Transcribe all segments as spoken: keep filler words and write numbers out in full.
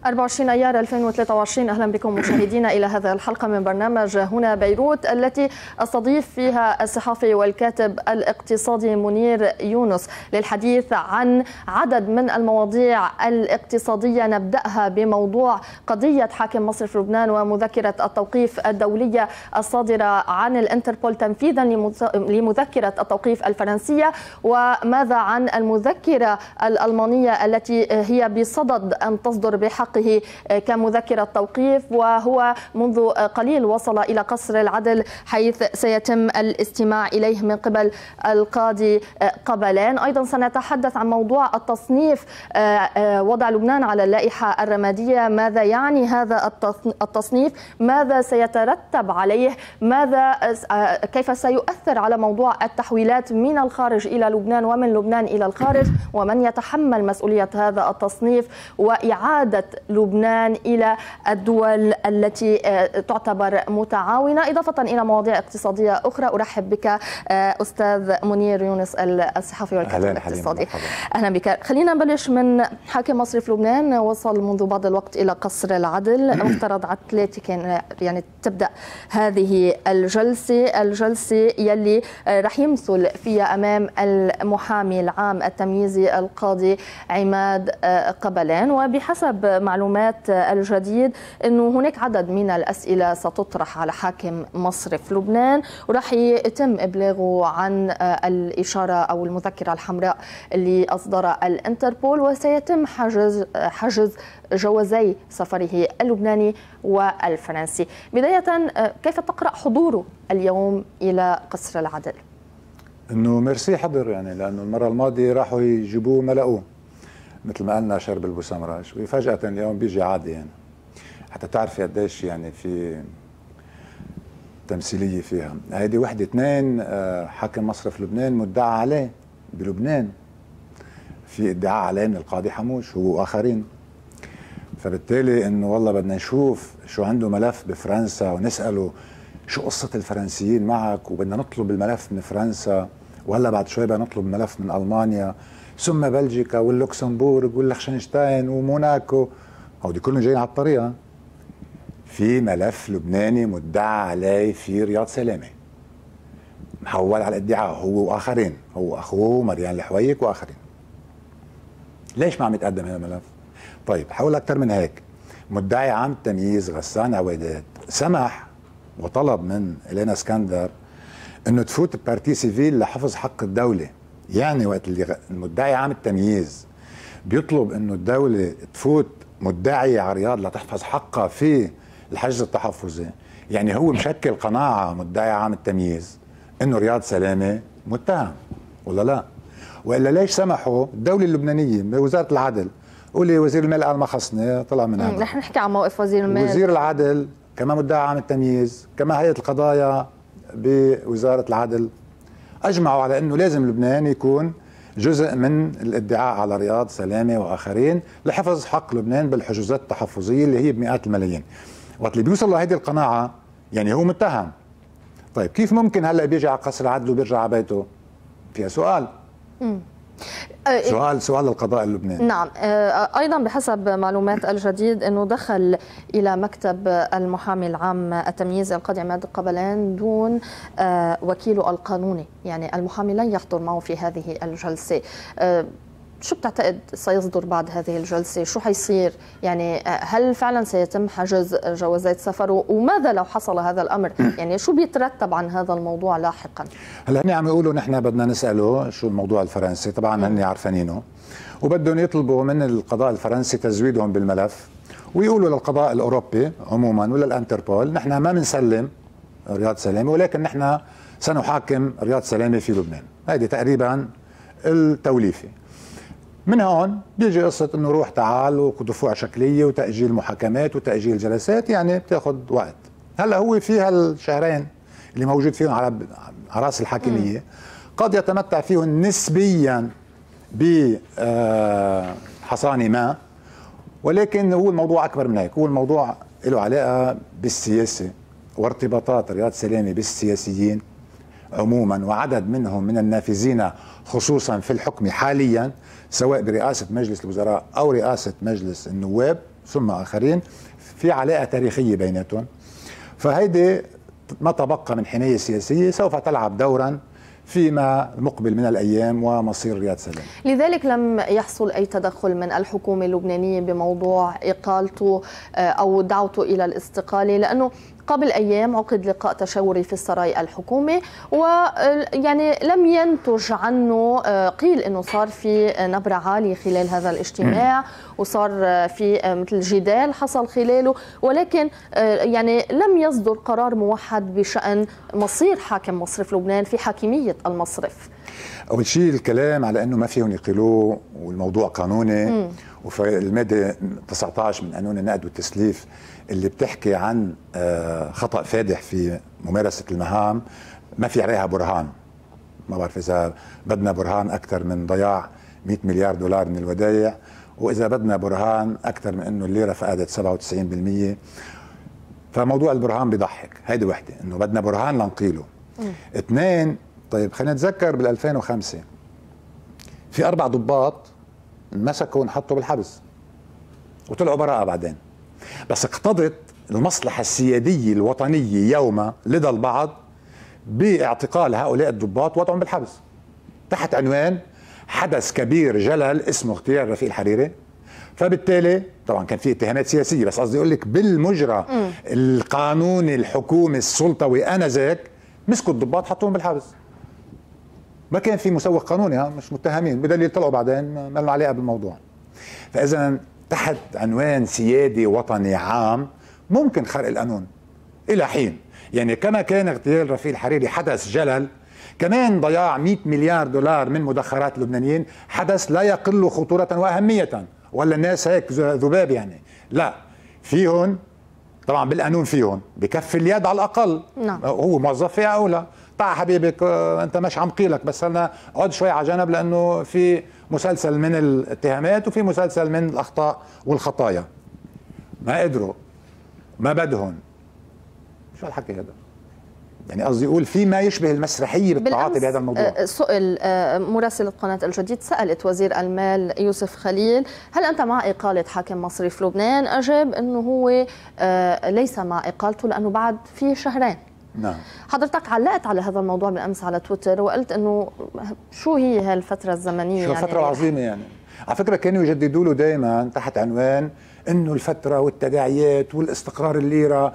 أربعة وعشرين أيار ألفين وثلاثة وعشرين. أهلا بكم مشاهدينا إلى هذا الحلقة من برنامج هنا بيروت، التي أستضيف فيها الصحفي والكاتب الاقتصادي منير يونس للحديث عن عدد من المواضيع الاقتصادية. نبدأها بموضوع قضية حاكم مصرف لبنان ومذكرة التوقيف الدولية الصادرة عن الانتربول تنفيذا لمذكرة التوقيف الفرنسية، وماذا عن المذكرة الألمانية التي هي بصدد أن تصدر بحقه كمذكرة توقيف، وهو منذ قليل وصل إلى قصر العدل حيث سيتم الاستماع إليه من قبل القاضي قبلان. أيضا سنتحدث عن موضوع التصنيف، وضع لبنان على اللائحة الرمادية، ماذا يعني هذا التصنيف، ماذا سيترتب عليه، ماذا كيف سيؤثر على موضوع التحويلات من الخارج إلى لبنان ومن لبنان إلى الخارج، ومن يتحمل مسؤولية هذا التصنيف، وإعادة لبنان إلى الدول التي تعتبر متعاونة، إضافة إلى مواضيع اقتصادية أخرى. أرحب بك أستاذ منير يونس الصحفي والكاتب الاقتصادي. أهلا بك. خلينا نبلش من حاكم مصرف لبنان. وصل منذ بعض الوقت إلى قصر العدل، مفترض على ثلاثة كان يعني تبدأ هذه الجلسة الجلسة يلي رح يمثل فيها أمام المحامي العام التمييزي القاضي عماد قبلان. وبحسب معلومات الجديد أنه هناك عدد من الأسئلة ستطرح على حاكم مصرف لبنان، ورح يتم إبلاغه عن الإشارة أو المذكرة الحمراء اللي أصدرها الانتربول، وسيتم حجز حجز جوازي سفره اللبناني والفرنسي. بداية، كيف تقرأ حضوره اليوم إلى قصر العدل؟ انه ميرسي حضر، يعني لانه المره الماضيه راحوا يجيبوه ما لقوه، مثل ما قلنا شرب البوسمراش، وفجأة اليوم بيجي عادي. يعني حتى تعرفي قديش يعني في تمثيليه فيها. هيدي وحده. اثنين، حاكم مصرف لبنان مدعى عليه بلبنان، في ادعاء عليه من القاضي حموش هو واخرين. فبالتالي انه والله بدنا نشوف شو عنده ملف بفرنسا ونساله شو قصه الفرنسيين معك، وبدنا نطلب الملف من فرنسا، وهلا بعد شوي بدنا نطلب ملف من المانيا، ثم بلجيكا واللوكسمبورغ واللخشنشتاين وموناكو، هودي كلهم جايين على الطريقه. في ملف لبناني مدعى عليه في رياض سلامه، محول على الادعاء هو واخرين، هو اخوه مريان الحويك واخرين. ليش ما عم يتقدم هذا الملف؟ طيب حول اكثر من هيك. مدعي عام التمييز غسان عويدات سمح وطلب من إلينا اسكندر انه تفوت بارتي سيفيل لحفظ حق الدوله. يعني وقت اللي المدعي عام التمييز بيطلب انه الدوله تفوت مدعي على رياض لتحفظ حقها في الحجز التحفظي، يعني هو مشكل قناعه مدعي عام التمييز انه رياض سلامه متهم ولا لا؟ والا ليش سمحوا الدوله اللبنانيه بوزاره العدل؟ قولي وزير المال قال ما خصني، طلع من هذا. رح نحكي عن موقف وزير المال. وزير العدل كما مدعي عام التمييز، كما هيئه القضايا بوزاره العدل، اجمعوا على انه لازم لبنان يكون جزء من الادعاء على رياض سلامه واخرين لحفظ حق لبنان بالحجوزات التحفظيه اللي هي بمئات الملايين. وقت اللي بيوصل لهيدي القناعه يعني هو متهم. طيب كيف ممكن هلا بيجي على قصر العدل وبيرجع على بيته؟ فيها سؤال. امم سؤال سؤال للقضاء اللبناني. نعم. ايضا بحسب معلومات الجديد انه دخل الى مكتب المحامي العام التمييز القاضي عماد قبلان دون وكيله القانوني، يعني المحامي لن يحضر معه في هذه الجلسه. شو بتعتقد سيصدر بعد هذه الجلسة؟ شو حيصير؟ يعني هل فعلا سيتم حجز جوازات سفره؟ وماذا لو حصل هذا الأمر؟ يعني شو بيترتب عن هذا الموضوع لاحقا؟ هلا هني عم يقولوا نحن بدنا نسأله شو الموضوع الفرنسي، طبعا هني عارفينه، وبدهم يطلبوا من القضاء الفرنسي تزويدهم بالملف، ويقولوا للقضاء الأوروبي عموما ولا الانتربول نحن ما بنسلم رياض سلامة، ولكن نحن سنحاكم رياض سلامة في لبنان. هذه تقريبا التوليفة. من هون بيجي قصة انه روح تعال ودفوع شكلية وتأجيل محاكمات وتأجيل جلسات، يعني بتاخذ وقت. هلا هو في هالشهرين اللي موجود فيهم على على راس الحاكمية قد يتمتع فيهم نسبيا بحصانة ما، ولكن هو الموضوع أكبر من هيك. هو الموضوع له علاقة بالسياسة وارتباطات رياض سلامة بالسياسيين عموما، وعدد منهم من النافذين خصوصا في الحكم حاليا، سواء برئاسة مجلس الوزراء أو رئاسة مجلس النواب، ثم آخرين في علاقة تاريخية بيناتهم. فهيدي ما تبقى من حماية سياسية سوف تلعب دورا فيما المقبل من الأيام ومصير رياض سلامة. لذلك لم يحصل أي تدخل من الحكومة اللبنانية بموضوع إقالته أو دعوته إلى الاستقالة، لأنه قبل أيام عقد لقاء تشاوري في السراي الحكومي ويعني لم ينتج عنه، قيل أنه صار في نبرة عالية خلال هذا الاجتماع وصار في مثل جدال حصل خلاله، ولكن يعني لم يصدر قرار موحد بشأن مصير حاكم مصرف لبنان في حاكمية المصرف. أول شيء الكلام على أنه ما فيهم يقيلوه والموضوع قانوني، م. وفي المادة تسعة عشر من قانون النقد والتسليف اللي بتحكي عن خطأ فادح في ممارسة المهام ما في عليها برهان. ما بعرف إذا بدنا برهان أكثر من ضياع مئة مليار دولار من الودائع، وإذا بدنا برهان أكثر من أنه الليرة فقدت سبعة وتسعين بالمئة. فموضوع البرهان بيضحك. هيدي وحدة، أنه بدنا برهان لنقيله. م. اثنين، طيب خلينا نتذكر بال ألفين وخمسة في أربع ضباط مسكوا ونحطوا بالحبس وطلعوا براءة بعدين، بس اقتضت المصلحة السيادية الوطنية يوما لدى البعض باعتقال هؤلاء الضباط ووضعهم بالحبس تحت عنوان حدث كبير جلل اسمه اغتيال رفيق الحريري. فبالتالي طبعا كان في اتهامات سياسية، بس قصدي اقول لك بالمجرى م. القانوني الحكومي السلطوي انذاك مسكوا الضباط حطوهم بالحبس. ما كان في مسوغ قانوني، ها مش متهمين، بدليل طلعوا بعدين ما لهم علاقه بالموضوع. فاذا تحت عنوان سيادي وطني عام ممكن خرق القانون الى حين، يعني كما كان اغتيال رفيق الحريري حدث جلل، كمان ضياع مئة مليار دولار من مدخرات اللبنانيين حدث لا يقل خطوره واهميه. ولا الناس هيك ذباب يعني؟ لا، فيهم طبعا بالقانون فيهم بكفي اليد على الاقل. نعم. هو موظف فيها اولى، طيب حبيبك انت مش عم قيلك، بس انا اقعد شوي على جنب لانه في مسلسل من الاتهامات وفي مسلسل من الاخطاء والخطايا. ما قدروا، ما بدهم. شو هالحكي هذا؟ يعني قصدي اقول في ما يشبه المسرحيه بالتعاطي بهذا الموضوع. سئل مراسله قناه الجديد، سالت وزير المال يوسف خليل هل انت مع اقاله حاكم مصرف لبنان؟ اجاب انه هو ليس مع اقالته لانه بعد في شهرين. نعم. حضرتك علقت على هذا الموضوع بالامس على تويتر وقلت انه شو هي هالفتره الزمنيه؟ شو الفتره يعني العظيمه يعني. على فكره كانوا يجددوا له دائما تحت عنوان انه الفتره والتداعيات والاستقرار الليره،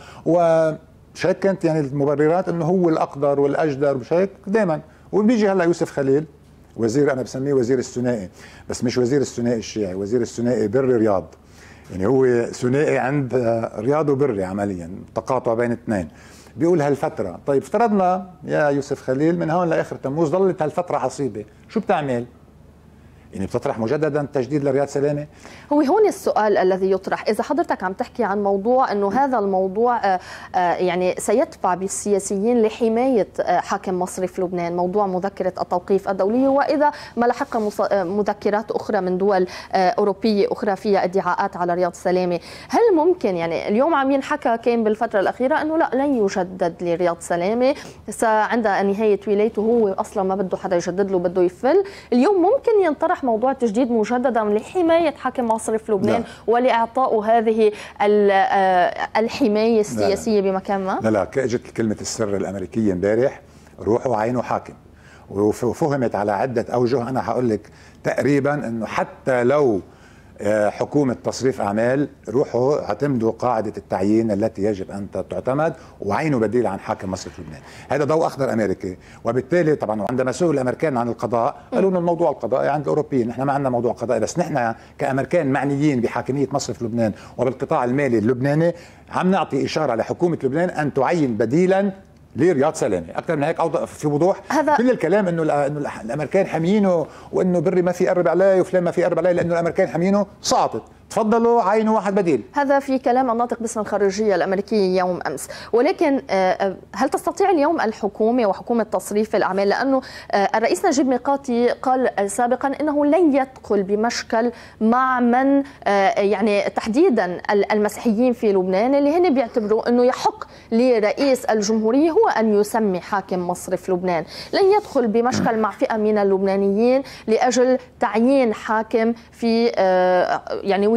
ومش هيك كانت يعني المبررات انه هو الاقدر والاجدر، مش هيك دائما. وبيجي هلا يوسف خليل وزير، انا بسميه وزير الثنائي، بس مش وزير الثنائي الشيعي، وزير الثنائي بر رياض. يعني هو ثنائي عند رياض وبري عمليا، تقاطع بين اثنين. بيقول هالفترة، طيب افترضنا يا يوسف خليل من هون لاخر تموز ظلت هالفترة عصيبة، شو بتعمل؟ يعني بتطرح مجددا تجديد لرياض سلامة؟ هو هون السؤال الذي يطرح، إذا حضرتك عم تحكي عن موضوع أنه هذا الموضوع يعني سيدفع بالسياسيين لحماية حاكم مصرف لبنان، موضوع مذكرة التوقيف الدولية، وإذا ما لحق مذكرات أخرى من دول أوروبية أخرى فيها ادعاءات على رياض سلامة، هل ممكن يعني اليوم عم ينحكى كان بالفترة الأخيرة أنه لا لن يجدد لرياض سلامة عند نهاية ولايته، هو أصلا ما بده حدا يجدد له، بده يفل. اليوم ممكن ينطرح موضوع التجديد مجددا لحماية حاكم مصرف لبنان لا. ولإعطاء هذه الحماية السياسية لا لا. بمكان ما؟ لا لا، اجت كلمة السر الأمريكية امبارح، روحوا عينوا حاكم، وفهمت على عدة أوجه. أنا هقول لك تقريبا أنه حتى لو حكومة تصريف أعمال، روحوا اعتمدوا قاعدة التعيين التي يجب أن تعتمد وعينوا بديل عن حاكم مصرف لبنان. هذا ضوء أخضر أمريكي. وبالتالي طبعا عندما سئل الأمريكان عن القضاء قالوا إنه الموضوع القضائي عند الأوروبيين، نحن ما عندنا موضوع قضائي، بس نحن كأمريكان معنيين بحاكمية مصرف لبنان وبالقطاع المالي اللبناني عم نعطي إشارة لحكومة لبنان أن تعين بديلا لرياض سلامة. اكثر من هيك اوضح في وضوح. هذا كل الكلام انه انه الامريكان حاميينه وانه بري ما في يقرب عليه وفلان ما في يقرب عليه لانه الامريكان حاميينه، سقطت. تفضلوا عينوا واحد بديل. هذا في كلام الناطق باسم الخارجية الأمريكية يوم أمس. ولكن هل تستطيع اليوم الحكومة وحكومة تصريف الأعمال، لأنه الرئيس نجيب ميقاتي قال سابقا أنه لن يدخل بمشكل مع من يعني تحديدا المسيحيين في لبنان اللي هن بيعتبروا أنه يحق لرئيس الجمهورية هو أن يسمي حاكم مصرف لبنان، لن يدخل بمشكل مع فئة من اللبنانيين لأجل تعيين حاكم في يعني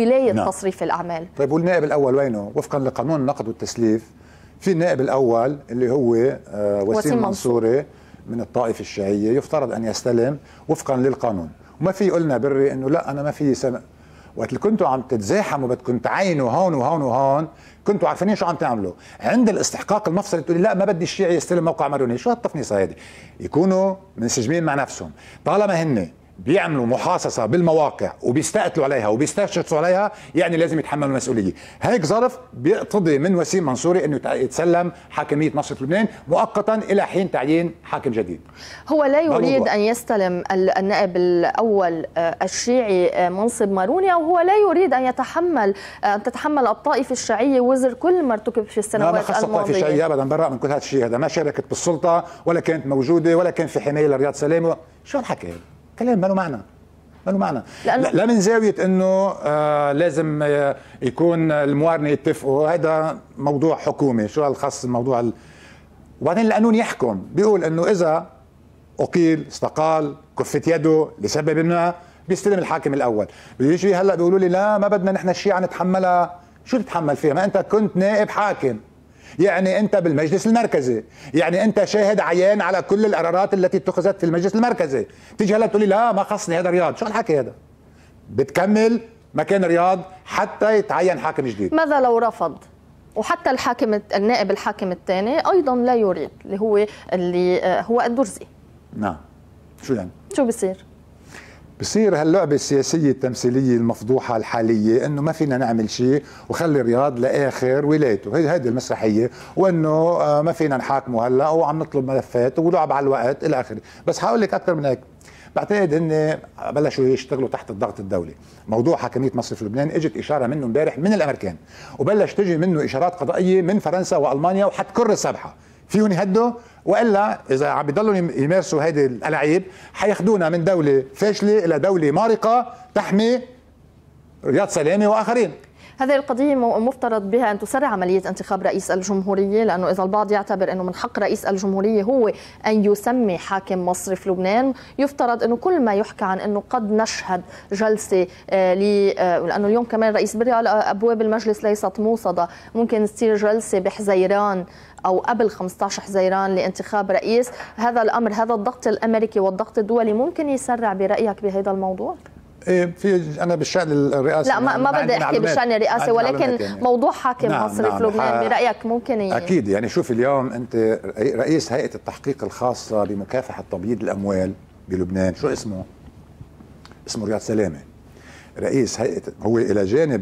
ولاية نعم. تصريف الأعمال. طيب والنائب الأول وينه؟ وفقا لقانون النقد والتسليف في النائب الأول اللي هو آه وسيم, وسيم منصوري من الطائفة الشيعية يفترض أن يستلم وفقا للقانون، وما في قلنا بري إنه لا أنا ما في سنة. وقت اللي كنتوا عم تتزاحموا بدكم تعينوا هون وهون وهون كنتوا عارفين شو عم تعملوا. عند الاستحقاق المفصلي تقولي لا ما بدي الشيعي يستلم موقع ماروني. شو هالتفنيصه هذه؟ يكونوا منسجمين مع نفسهم. طالما هن بيعملوا محاصصه بالمواقع وبيستقتلوا عليها وبيستشرفوا عليها يعني لازم يتحملوا المسؤوليه. هيك ظرف بيقتضي من وسيم منصوري انه يتسلم حاكميه مصرف لبنان مؤقتا الى حين تعيين حاكم جديد. هو لا يريد ان يستلم النائب الاول الشيعي منصب ماروني، او هو لا يريد ان يتحمل ان تتحمل الطائفه الشيعيه وزر كل ما ارتكب في السنوات الماضيه. ما خص الطائفه الشيعيه ابدا، برا من كل هذا الشيء. هذا ما شاركت بالسلطه ولا كانت موجوده ولا كان في حمايه لرياض سلامه. شو الحكي هذا؟ كلام ما له معنى، ما له معنى. لا من زاويه انه آه لازم يكون الموارنه يتفقوا، هذا موضوع حكومي. شو الخاص الموضوع ال... وبعدين القانون يحكم بيقول انه اذا اقيل استقال كفت يده لسبب ما بيستلم الحاكم الاول. بيجي هلا بيقولوا لي لا ما بدنا نحن الشيعة نتحملها. شو تتحمل فيها؟ ما انت كنت نائب حاكم، يعني انت بالمجلس المركزي، يعني انت شاهد عيان على كل القرارات التي اتخذت في المجلس المركزي. تيجي هلا تقول لي لا ما خصني هذا رياض. شو الحكي هذا؟ بتكمل مكان رياض حتى يتعين حاكم جديد. ماذا لو رفض؟ وحتى الحاكم النائب الحاكم الثاني ايضا لا يريد، اللي هو اللي هو الدرزي. نعم. شو يعني؟ شو بصير؟ بصير هاللعبة السياسية التمثيلية المفضوحة الحالية انه ما فينا نعمل شيء وخلي الرياض لاخر ولايته، هي هذه المسرحية، وانه ما فينا نحاكمه هلا وعم نطلب ملفات ولعب على الوقت الى اخره. بس هقول لك اكثر من هيك، بعتقد هن بلشوا يشتغلوا تحت الضغط الدولي. موضوع حاكمية مصرف لبنان اجت اشارة منه امبارح من الامريكان، وبلش تجي منه اشارات قضائية من فرنسا والمانيا وحتكر السبحة. فيهم يهدوا، والا اذا عم بيضلوا يمارسوا هيدي الالعاب حياخذونا من دوله فاشله الى دوله مارقه تحمي رياض سلامه واخرين. هذه القضية مفترض بها أن تسرع عملية انتخاب رئيس الجمهورية، لأنه إذا البعض يعتبر أنه من حق رئيس الجمهورية هو أن يسمي حاكم مصرف لبنان، يفترض أنه كل ما يحكى عن أنه قد نشهد جلسة لأنه اليوم كمان رئيس بري على أبواب المجلس ليست موصدة، ممكن تصير جلسة بحزيران أو قبل خمسة عشر حزيران لانتخاب رئيس. هذا الأمر، هذا الضغط الأمريكي والضغط الدولي ممكن يسرع برأيك بهذا الموضوع؟ ايه في انا بالشان الرئاسي لا ما, ما بدي احكي بالشان الرئاسي، ولكن يعني موضوع حاكم نعم مصرف نعم لبنان برايك ممكن ي... اكيد. يعني شوف اليوم انت رئيس هيئه التحقيق الخاصه بمكافحه تبييض الاموال بلبنان شو اسمه؟ اسمه رياض سلامه. رئيس هيئه، هو الى جانب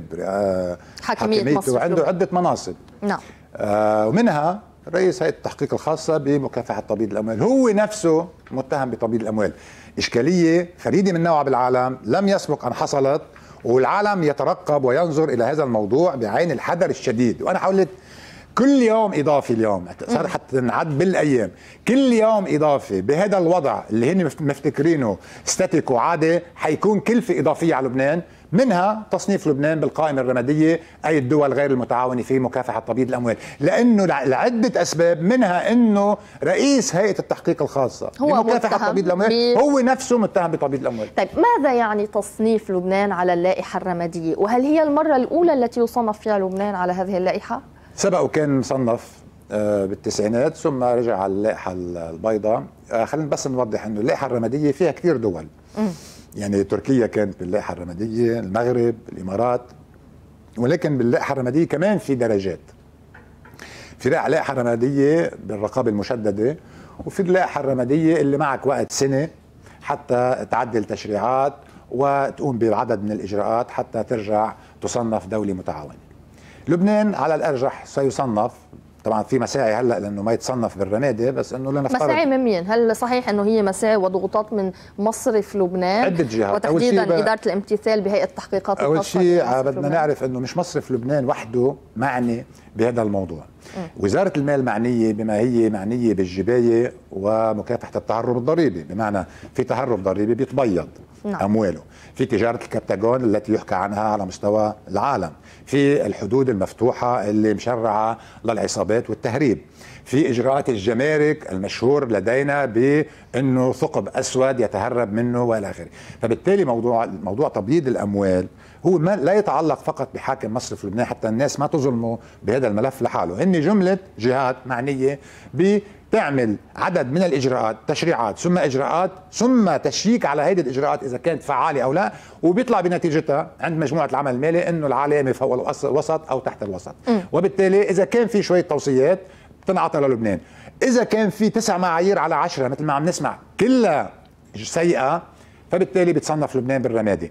حاكميه مصرف وعنده عده مناصب نعم آه ومنها رئيس هيئه التحقيق الخاصه بمكافحه تبييض الاموال. هو نفسه متهم بتبييض الاموال. إشكالية فريدة من نوعها بالعالم لم يسبق أن حصلت، والعالم يترقب وينظر إلى هذا الموضوع بعين الحذر الشديد. وأنا حاولت كل يوم إضافي، اليوم صار حتى نعد بالأيام، كل يوم إضافي بهذا الوضع اللي هن مفتكرينه ستاتيك وعادي حيكون كلفة إضافية على لبنان، منها تصنيف لبنان بالقائمة الرمادية أي الدول غير المتعاونة في مكافحة تبييض الأموال، لأنه لعدة أسباب، منها أنه رئيس هيئة التحقيق الخاصة هو بمكافحة تبييض الأموال بي... هو نفسه متهم بتبييض الأموال. طيب ماذا يعني تصنيف لبنان على اللائحة الرمادية؟ وهل هي المرة الأولى التي يصنف فيها لبنان على هذه اللائحة؟ سبق وكان مصنف بالتسعينات ثم رجع على اللائحة البيضاء. خلينا بس نوضح أنه اللائحة الرمادية فيها كثير دول. م. يعني تركيا كانت باللائحة الرمادية، المغرب، الإمارات، ولكن باللائحة الرمادية كمان في درجات. في اللائحة الرمادية بالرقابة المشددة، وفي اللائحة الرمادية اللي معك وقت سنة حتى تعدل تشريعات وتقوم بعدد من الإجراءات حتى ترجع تصنف دولة متعاونة. لبنان على الأرجح سيصنف، طبعا في مساعي هلا لانه ما يتصنف بالرماده، بس انه لنفترض مساعي من مين؟ هل صحيح انه هي مساعي وضغوطات من مصرف لبنان؟ عده جهات، وتحديدا اداره الامتثال بهيئه التحقيقات الخاصه. اول شيء بدنا نعرف انه مش مصرف لبنان وحده معني بهذا الموضوع. م. وزاره المال معنيه بما هي معنيه بالجبايه ومكافحه التهرب الضريبي، بمعنى في تهرب ضريبي بيتبيض، نعم. أمواله، في تجارة الكبتاغون التي يحكى عنها على مستوى العالم، في الحدود المفتوحة اللي مشرعة للعصابات والتهريب، في إجراءات الجمارك المشهور لدينا بأنه ثقب أسود يتهرب منه وإلى آخره. فبالتالي موضوع موضوع تبييض الأموال هو ما لا يتعلق فقط بحاكم مصرف لبنان، حتى الناس ما تظلموا بهذا الملف لحاله، هن جملة جهات معنية بتعمل عدد من الإجراءات، تشريعات ثم إجراءات ثم تشييك على هذه الإجراءات إذا كانت فعالة أو لا، وبيطلع بنتيجتها عند مجموعة العمل المالي إنه العلامة فوق الوسط أو تحت الوسط. م. وبالتالي إذا كان في شوية توصيات تنعطى للبنان، إذا كان في تسع معايير على عشرة مثل ما عم نسمع كلها سيئة، فبالتالي بتصنف لبنان بالرمادي.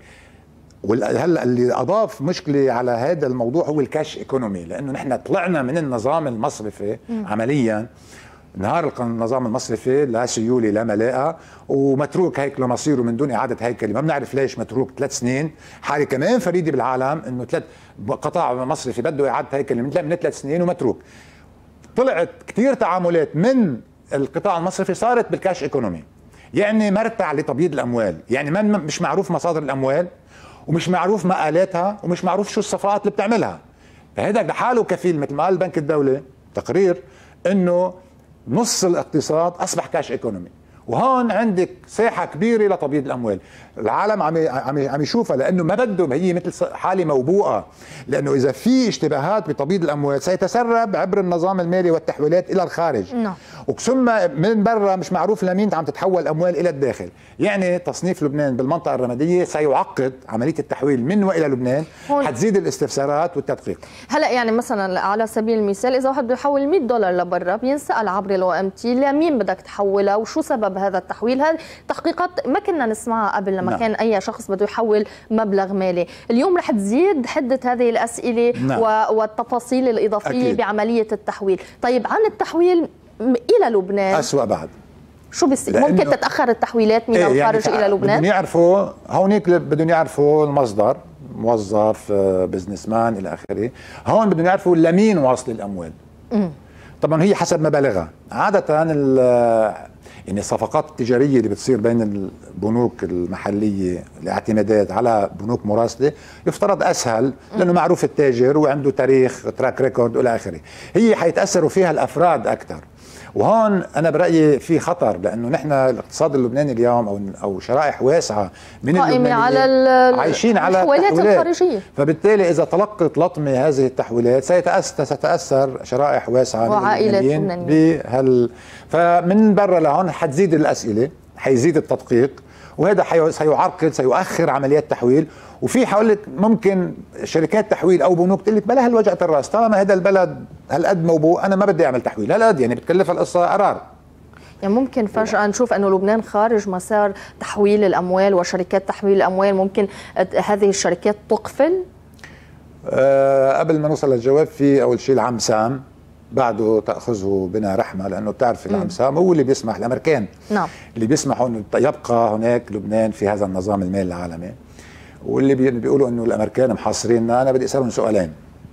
وهلا اللي اضاف مشكله على هذا الموضوع هو الكاش ايكونومي، لانه نحن طلعنا من النظام المصرفي م. عمليا. نهار النظام المصرفي لا سيوله لا ملاءه، ومتروك هيك لمصيره من دون اعاده هيكله، ما بنعرف ليش متروك ثلاث سنين، حاله كمان فريده بالعالم انه ثلاث قطاع مصرفي بده اعاده هيكله من ثلاث سنين ومتروك. طلعت كثير تعاملات من القطاع المصرفي صارت بالكاش ايكونومي، يعني مرتع لتبييض الاموال، يعني ما مش معروف مصادر الاموال ومش معروف مآلاتها ومش معروف شو الصفقات اللي بتعملها. فهذا لحاله كفيل مثل ما قال بنك الدولة تقرير انه نص الاقتصاد اصبح كاش ايكونومي، وهون عندك ساحه كبيره لتبييض الاموال. العالم عم عم عم يشوفها، لانه ما بدهم، هي مثل حاله موبوءه، لانه اذا في اشتباهات بتبييض الاموال سيتسرب عبر النظام المالي والتحويلات الى الخارج، نعم. ثم من برا مش معروف لمين عم تتحول الاموال الى الداخل. يعني تصنيف لبنان بالمنطقه الرماديه سيعقد عمليه التحويل من والى لبنان، حتزيد الاستفسارات والتدقيق. هلا يعني مثلا على سبيل المثال اذا واحد بده يحول مئة دولار لبرا بينسال عبر الاو ام تي لمين بدك تحولها وشو سبب هذا التحويل. هذه تحقيقات ما كنا نسمعها قبل لما نعم. كان اي شخص بده يحول مبلغ مالي. اليوم رح تزيد حده هذه الاسئله نعم. والتفاصيل الاضافيه أكيد. بعمليه التحويل. طيب عن التحويل الى لبنان اسوء بعد، شو بيصير؟ ممكن تتاخر التحويلات من إيه الخارج يعني الى لبنان؟ بدهم يعرفوا هونيك، بدهم يعرفوا المصدر، موظف بزنس مان الى اخره. هون بدهم يعرفوا لمين واصل الاموال. م. طبعا هي حسب مبالغها. عاده يعني الصفقات التجاريه اللي بتصير بين البنوك المحليه الاعتمادات على بنوك مراسله يفترض اسهل، لانه معروف التاجر وعنده تاريخ تراك ريكورد والى اخره. هي حيتاثروا فيها الافراد اكثر، وهون انا برايي في خطر، لانه نحن الاقتصاد اللبناني اليوم او او شرائح واسعه من اللبنانيين على عايشين على التحويلات الخارجيه، فبالتالي اذا تلقت لطمه هذه التحويلات سيتاثر ستاثر شرائح واسعه من اللبنانيين بهال. فمن برا لهون حتزيد الاسئله، حيزيد التدقيق، وهذا سيعرقل سيؤخر عمليات تحويل. وفي حقول لك ممكن شركات تحويل او بنوك تقول لك بلا هالوجعه الراس، طالما هذا البلد هالقد موبوء انا ما بدي اعمل تحويل، هالقد يعني بتكلفها القصه قرار. يعني ممكن فجاه نشوف انه لبنان خارج مسار تحويل الاموال وشركات تحويل الاموال، ممكن هذه الشركات تقفل؟ أه قبل ما نوصل للجواب، في اول شيء العم سام بعده تاخذه بنا رحمه، لانه بتعرف العم سام هو اللي بيسمح، الامريكان نعم اللي بيسمحوا انه يبقى هناك لبنان في هذا النظام المالي العالمي، واللي بيقولوا انه الامريكان محاصريننا. انا بدي اسالهم سؤالين.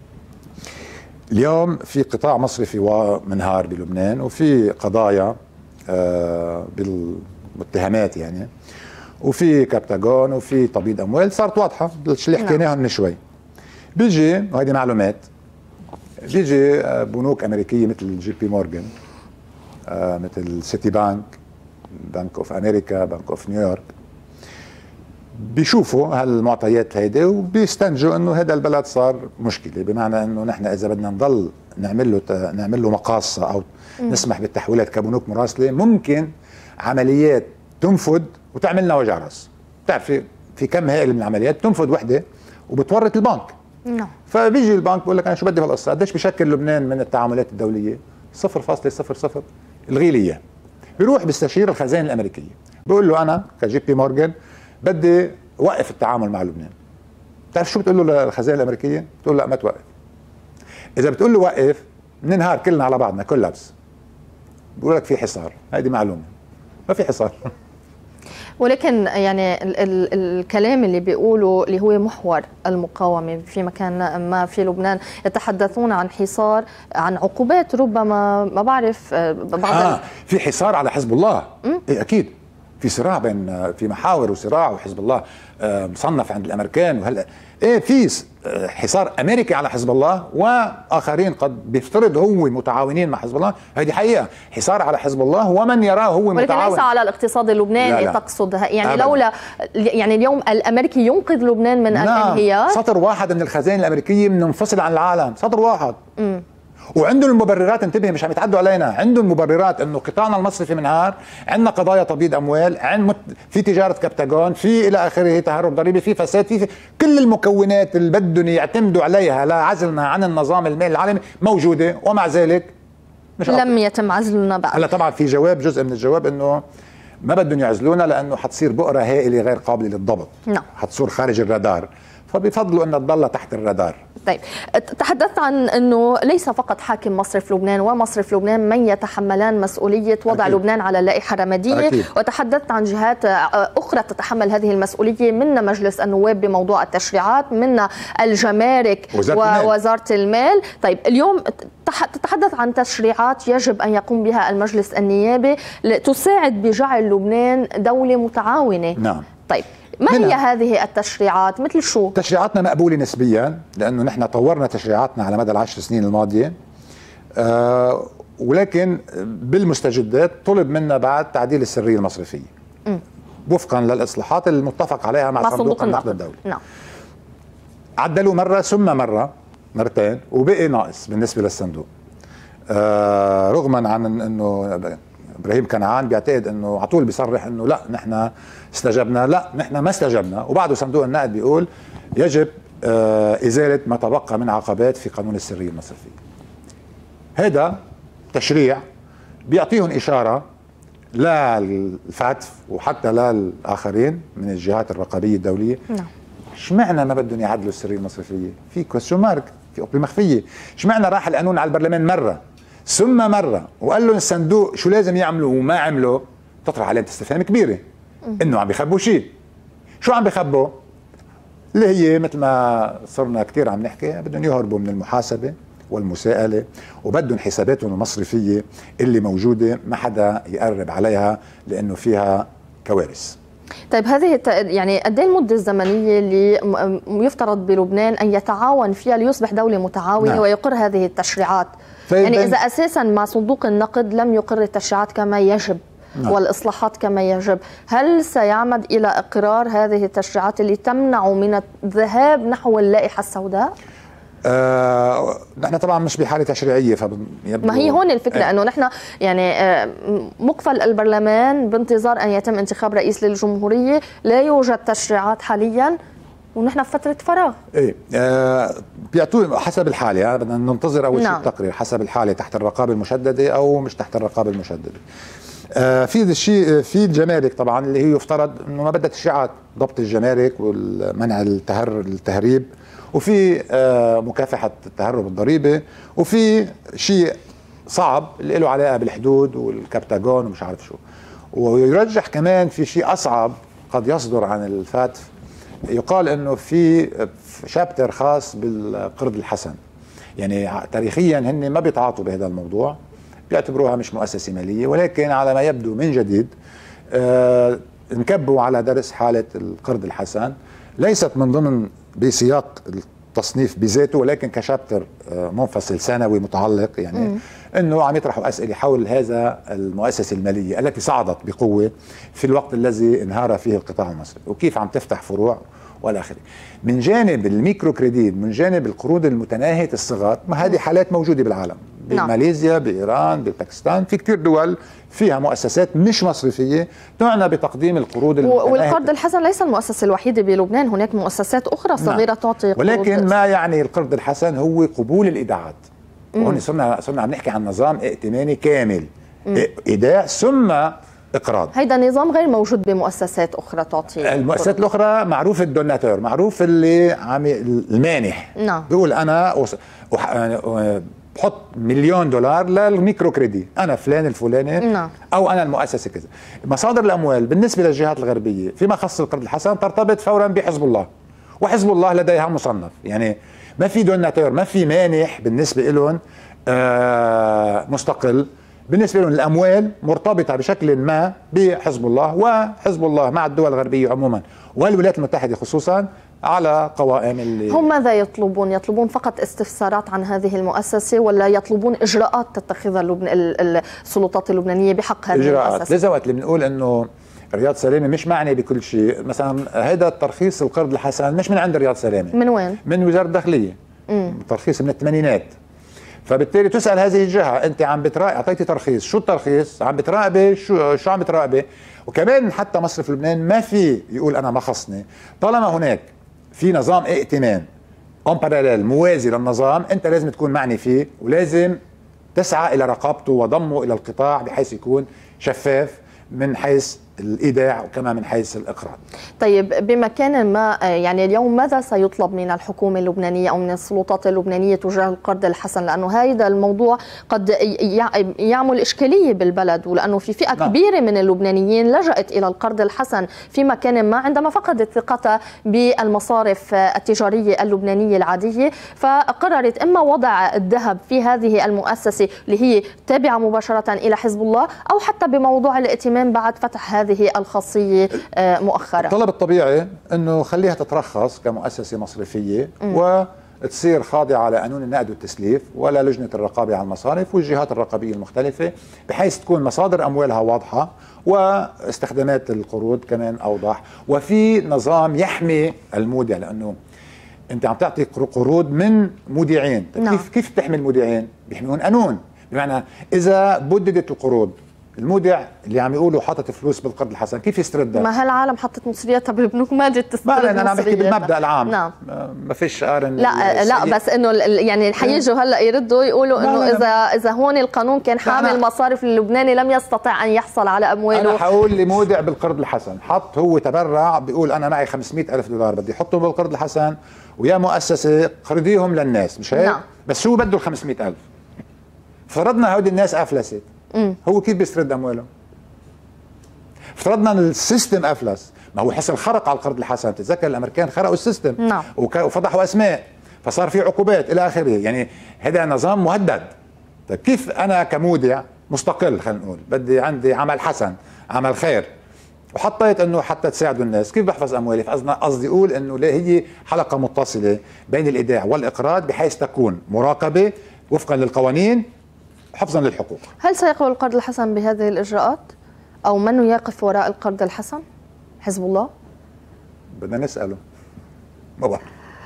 اليوم في قطاع مصرفي ومنهار بلبنان، وفي قضايا آه بالمتهمات يعني، وفي كبتاغون، وفي تبييض اموال صارت واضحه اللي حكيناهم من شوي. بيجي وهذه معلومات، بيجي بنوك امريكيه مثل جي بي مورغان، آه مثل سيتي بانك، بنك اوف امريكا، بنك اوف نيويورك، بيشوفوا هالمعطيات هيدي وبيستنتجوا انه هذا البلد صار مشكله، بمعنى انه نحن اذا بدنا نضل نعمل له نعمل له مقاصه او م. نسمح بالتحويلات كبنوك مراسله، ممكن عمليات تنفذ وتعمل لنا وجع راس. بتعرفي في كم هائل من العمليات تنفذ وحده وبتورط البنك. نعم. فبيجي البنك بقول لك انا شو بدي بهالقصه؟ قديش بشكل لبنان من التعاملات الدوليه؟ صفر فاصلة صفر صفر، الغي لي اياه. بيروح بيستشير الخزائن الامريكيه، بيقول له انا كجي بي مورغان بدي وقف التعامل مع لبنان. بتعرف شو بتقول له للخزائن الامريكيه؟ بتقول لا ما توقف. اذا بتقول له وقف بننهار كلنا على بعضنا كل لبس. بيقول لك في حصار، هذه معلومه. ما في حصار. ولكن يعني ال ال الكلام اللي بيقولوا اللي هو محور المقاومه في مكان ما في لبنان، يتحدثون عن حصار، عن عقوبات، ربما ما بعرف بعض آه في حصار على حزب الله. إيه اكيد في صراع بين في محاور وصراع، وحزب الله مصنف عند الامريكان، وهلا ايه في حصار امريكي على حزب الله، واخرين قد بيفترض هو متعاونين مع حزب الله. هذه حقيقه، حصار على حزب الله ومن يراه هو متعاون، ولكن ليس على الاقتصاد اللبناني. لا لا. تقصد يعني أبداً. لولا يعني اليوم الامريكي ينقذ لبنان من الانهيار. سطر واحد من الخزائن الامريكيه منفصل عن العالم، سطر واحد. م. وعندهم المبررات، انتبه مش عم يتعدوا علينا، عندهم مبررات انه قطاعنا المصرفي منهار، عندنا قضايا تبييض اموال، عند في تجاره كبتاجون، في الى اخره، تهرب ضريبي، في فساد، في, في كل المكونات اللي بدهم يعتمدوا عليها لعزلنا عن النظام المالي العالمي موجوده، ومع ذلك مش لم أطلع. يتم عزلنا بعد. هلا طبعا في جواب، جزء من الجواب انه ما بدهم يعزلونا لانه حتصير بؤره هائله غير قابله للضبط. نعم. حتصير خارج الرادار، فبيفضلوا ان تضل تحت الرادار. طيب، تحدثت عن انه ليس فقط حاكم مصرف لبنان ومصرف لبنان من يتحملان مسؤوليه وضع أكيد. لبنان على اللائحه الرماديه، أكيد. وتحدثت عن جهات اخرى تتحمل هذه المسؤوليه، منا مجلس النواب بموضوع التشريعات، منا الجمارك ووزاره المال. طيب اليوم تتحدث عن تشريعات يجب ان يقوم بها المجلس النيابي تساعد بجعل لبنان دوله متعاونه. نعم. طيب ما هي هذه التشريعات؟ مثل شو؟ تشريعاتنا مقبولة نسبيا، لأنه نحن طورنا تشريعاتنا على مدى العشر سنين الماضية، أه ولكن بالمستجدات طلب منا بعد تعديل السرية المصرفية م. وفقا للإصلاحات المتفق عليها مع, مع صندوق النقد الدولي. نعم. عدلوا مرة ثم مرة مرتين، وبقي ناقص بالنسبة للصندوق، أه رغما عن أنه ابراهيم كنعان بيعتقد انه على طول بيصرح انه لا نحن استجبنا، لا نحن ما استجبنا، وبعده صندوق النقد بيقول يجب آه ازاله ما تبقى من عقبات في قانون السريه المصرفيه. هذا تشريع بيعطيهم اشاره للفتف وحتى للاخرين من الجهات الرقابيه الدوليه. نعم. اشمعنى ما بدهم يعدلوا السريه المصرفيه؟ في كويستشن مارك، في قبه مخفيه. اشمعنى راح القانون على البرلمان مره ثم مرة وقال لهم الصندوق شو لازم يعملوا وما عملوا؟ تطرح عليهم استفهام كبيرة انه عم بيخبوا شيء. شو عم بيخبوا؟ اللي هي مثل ما صرنا كثير عم نحكي، بدهم يهربوا من المحاسبة والمساءلة، وبدهم حساباتهم المصرفية اللي موجودة ما حدا يقرب عليها لانه فيها كوارث. طيب هذه يعني قد ايه المده الزمنيه اللي يفترض بلبنان ان يتعاون فيها ليصبح دوله متعاونه؟ نعم. ويقر هذه التشريعات؟ يعني اذا اساسا مع صندوق النقد لم يقر التشريعات كما يجب، نعم. والاصلاحات كما يجب، هل سيعمد الى اقرار هذه التشريعات اللي تمنع من الذهاب نحو اللائحه السوداء؟ آه، نحن طبعا مش بحاله تشريعيه، فيبدو ما هي هون الفكره ايه؟ انه نحن يعني آه مقفل البرلمان بانتظار ان يتم انتخاب رئيس للجمهوريه، لا يوجد تشريعات حاليا ونحن في فتره فراغ. ايه آه بيعطوا حسب الحاله، بدنا ننتظر اول نعم. شيء التقرير حسب الحاله، تحت الرقابه المشدده او مش تحت الرقابه المشدده. آه في الشيء في الجمارك طبعا اللي هي يفترض انه ما بدها تشريعات، ضبط الجمارك والمنع التهر التهريب، وفي آه مكافحه التهرب الضريبي، وفي شيء صعب اللي له علاقه بالحدود والكبتاجون ومش عارف شو، ويرجح كمان في شيء اصعب قد يصدر عن الفاتف، يقال انه في شابتر خاص بالقرض الحسن. يعني تاريخيا هن ما بيتعاطوا بهذا الموضوع، بيعتبروها مش مؤسسه ماليه، ولكن على ما يبدو من جديد آه انكبوا على درس حاله القرض الحسن، ليست من ضمن بسياق التصنيف بذاته، ولكن كشابتر آه منفصل سنوي متعلق، يعني م. انه عم يطرحوا اسئله حول هذا المؤسسه الماليه التي صعدت بقوه في الوقت الذي انهار فيه القطاع المصرفي، وكيف عم تفتح فروع والى اخره. من جانب الميكرو كريديت، من جانب القروض المتناهيه الصغر، ما هذه حالات موجوده بالعالم، بماليزيا، بايران، بباكستان، في كثير دول فيها مؤسسات مش مصرفيه تعنى بتقديم القروض المتناهيه. والقرض الحسن ليس المؤسسه الوحيده بلبنان، هناك مؤسسات اخرى صغيره نعم. تعطي قروض، ولكن ما يعني القرض الحسن هو قبول الايداعات. وهون صرنا صرنا عم نحكي عن نظام ائتماني كامل، ايداع ثم اقراض. هيدا نظام غير موجود بمؤسسات اخرى تعطي. المؤسسات الاخرى معروف الدوناتور، معروف اللي عم المانح، نعم. بيقول انا وص... وح... بحط مليون دولار للميكرو كريدي، انا فلان الفلاني، نعم. او انا المؤسسه كذا. مصادر الاموال بالنسبه للجهات الغربيه فيما خص القرض الحسن ترتبط فورا بحزب الله، وحزب الله لديها مصنف، يعني ما في دوناتور، ما في مانح بالنسبه لهم آه مستقل بالنسبه لهم الاموال مرتبطه بشكل ما بحزب الله، وحزب الله مع الدول الغربيه عموما والولايات المتحده خصوصا على قوائم اللي هم ماذا يطلبون؟ يطلبون فقط استفسارات عن هذه المؤسسة ولا يطلبون إجراءات تتخذها اللبن... السلطات اللبنانية بحق هذه إجراءات. المؤسسة؟ لذا وقت اللي بنقول إنه رياض سلامة مش معني بكل شيء، مثلا هذا الترخيص القرض الحسن مش من عند رياض سلامة، من وين؟ من وزارة الداخلية. امم ترخيص من الثمانينات. فبالتالي تسأل هذه الجهة أنت عم بتراقب، أعطيتي ترخيص، شو الترخيص؟ عم بتراقبي شو شو عم بتراقبي؟ وكمان حتى مصرف لبنان ما في يقول أنا ما خصني، طالما هناك في نظام ائتمان اون باراليل موازي للنظام انت لازم تكون معني فيه، ولازم تسعى الى رقابته وضمه الى القطاع بحيث يكون شفاف من حيث الايداع وكمان من حيث الاقراض. طيب بمكان ما يعني اليوم ماذا سيطلب من الحكومه اللبنانيه او من السلطات اللبنانيه تجاه القرض الحسن؟ لانه هذا الموضوع قد يعمل اشكاليه بالبلد، ولانه في فئه نعم. كبيره من اللبنانيين لجأت الى القرض الحسن في مكان ما عندما فقدت ثقتها بالمصارف التجاريه اللبنانيه العاديه، فقررت اما وضع الذهب في هذه المؤسسه اللي هي تابعه مباشره الى حزب الله، او حتى بموضوع الائتمان بعد فتح هذه هذه الخاصية مؤخرا. الطلب الطبيعي أنه خليها تترخص كمؤسسة مصرفية م. وتصير خاضعة لقانون النقد والتسليف ولا لجنة الرقابة على المصارف والجهات الرقابية المختلفة، بحيث تكون مصادر أموالها واضحة واستخدامات القروض كمان أوضح، وفي نظام يحمي المودع، لأنه أنت عم تعطي قروض من مودعين. نعم. كيف كيف تحمي المودعين؟ بيحميون قانون، بمعنى إذا بددت القروض المودع اللي عم يقولوا حاطط فلوس بالقرض الحسن كيف يستردها؟ ما هالعالم حطت مصرياتها بالبنوك ما جت تسترد. ما انا عم بحكي بالمبدا العام. نعم. ما فيش قارن. لا لا بس انه يعني حيجوا هلا يردوا يقولوا انه اذا اذا هون القانون كان حامل مصارف اللبناني لم يستطع ان يحصل على امواله. انا حقول لمودع بالقرض الحسن حط هو تبرع بيقول انا معي خمسمئة ألف دولار بدي احطهم بالقرض الحسن ويا مؤسسه قرضيهم للناس، مش هيك؟ نعم. بس شو بده ال خمسمئة ألف؟ فرضنا هودي الناس افلست. مم. هو كيف بيسترد امواله؟ افترضنا ان السيستم افلس، ما هو حصل خرق على القرض الحسن، تتذكر الامريكان خرقوا السيستم. نعم. وفضحوا اسماء فصار في عقوبات الى اخره، يعني هذا نظام مهدد. طيب كيف انا كمودع مستقل خلينا نقول بدي عندي عمل حسن عمل خير وحطيت انه حتى تساعدوا الناس، كيف بحفظ اموالي؟ قصدي اقول انه هي حلقه متصله بين الايداع والاقراض بحيث تكون مراقبه وفقا للقوانين حفظا للحقوق. هل سيقبل القرض الحسن بهذه الاجراءات؟ أو من يقف وراء القرض الحسن؟ حزب الله؟ بدنا نسأله. ما بعرف.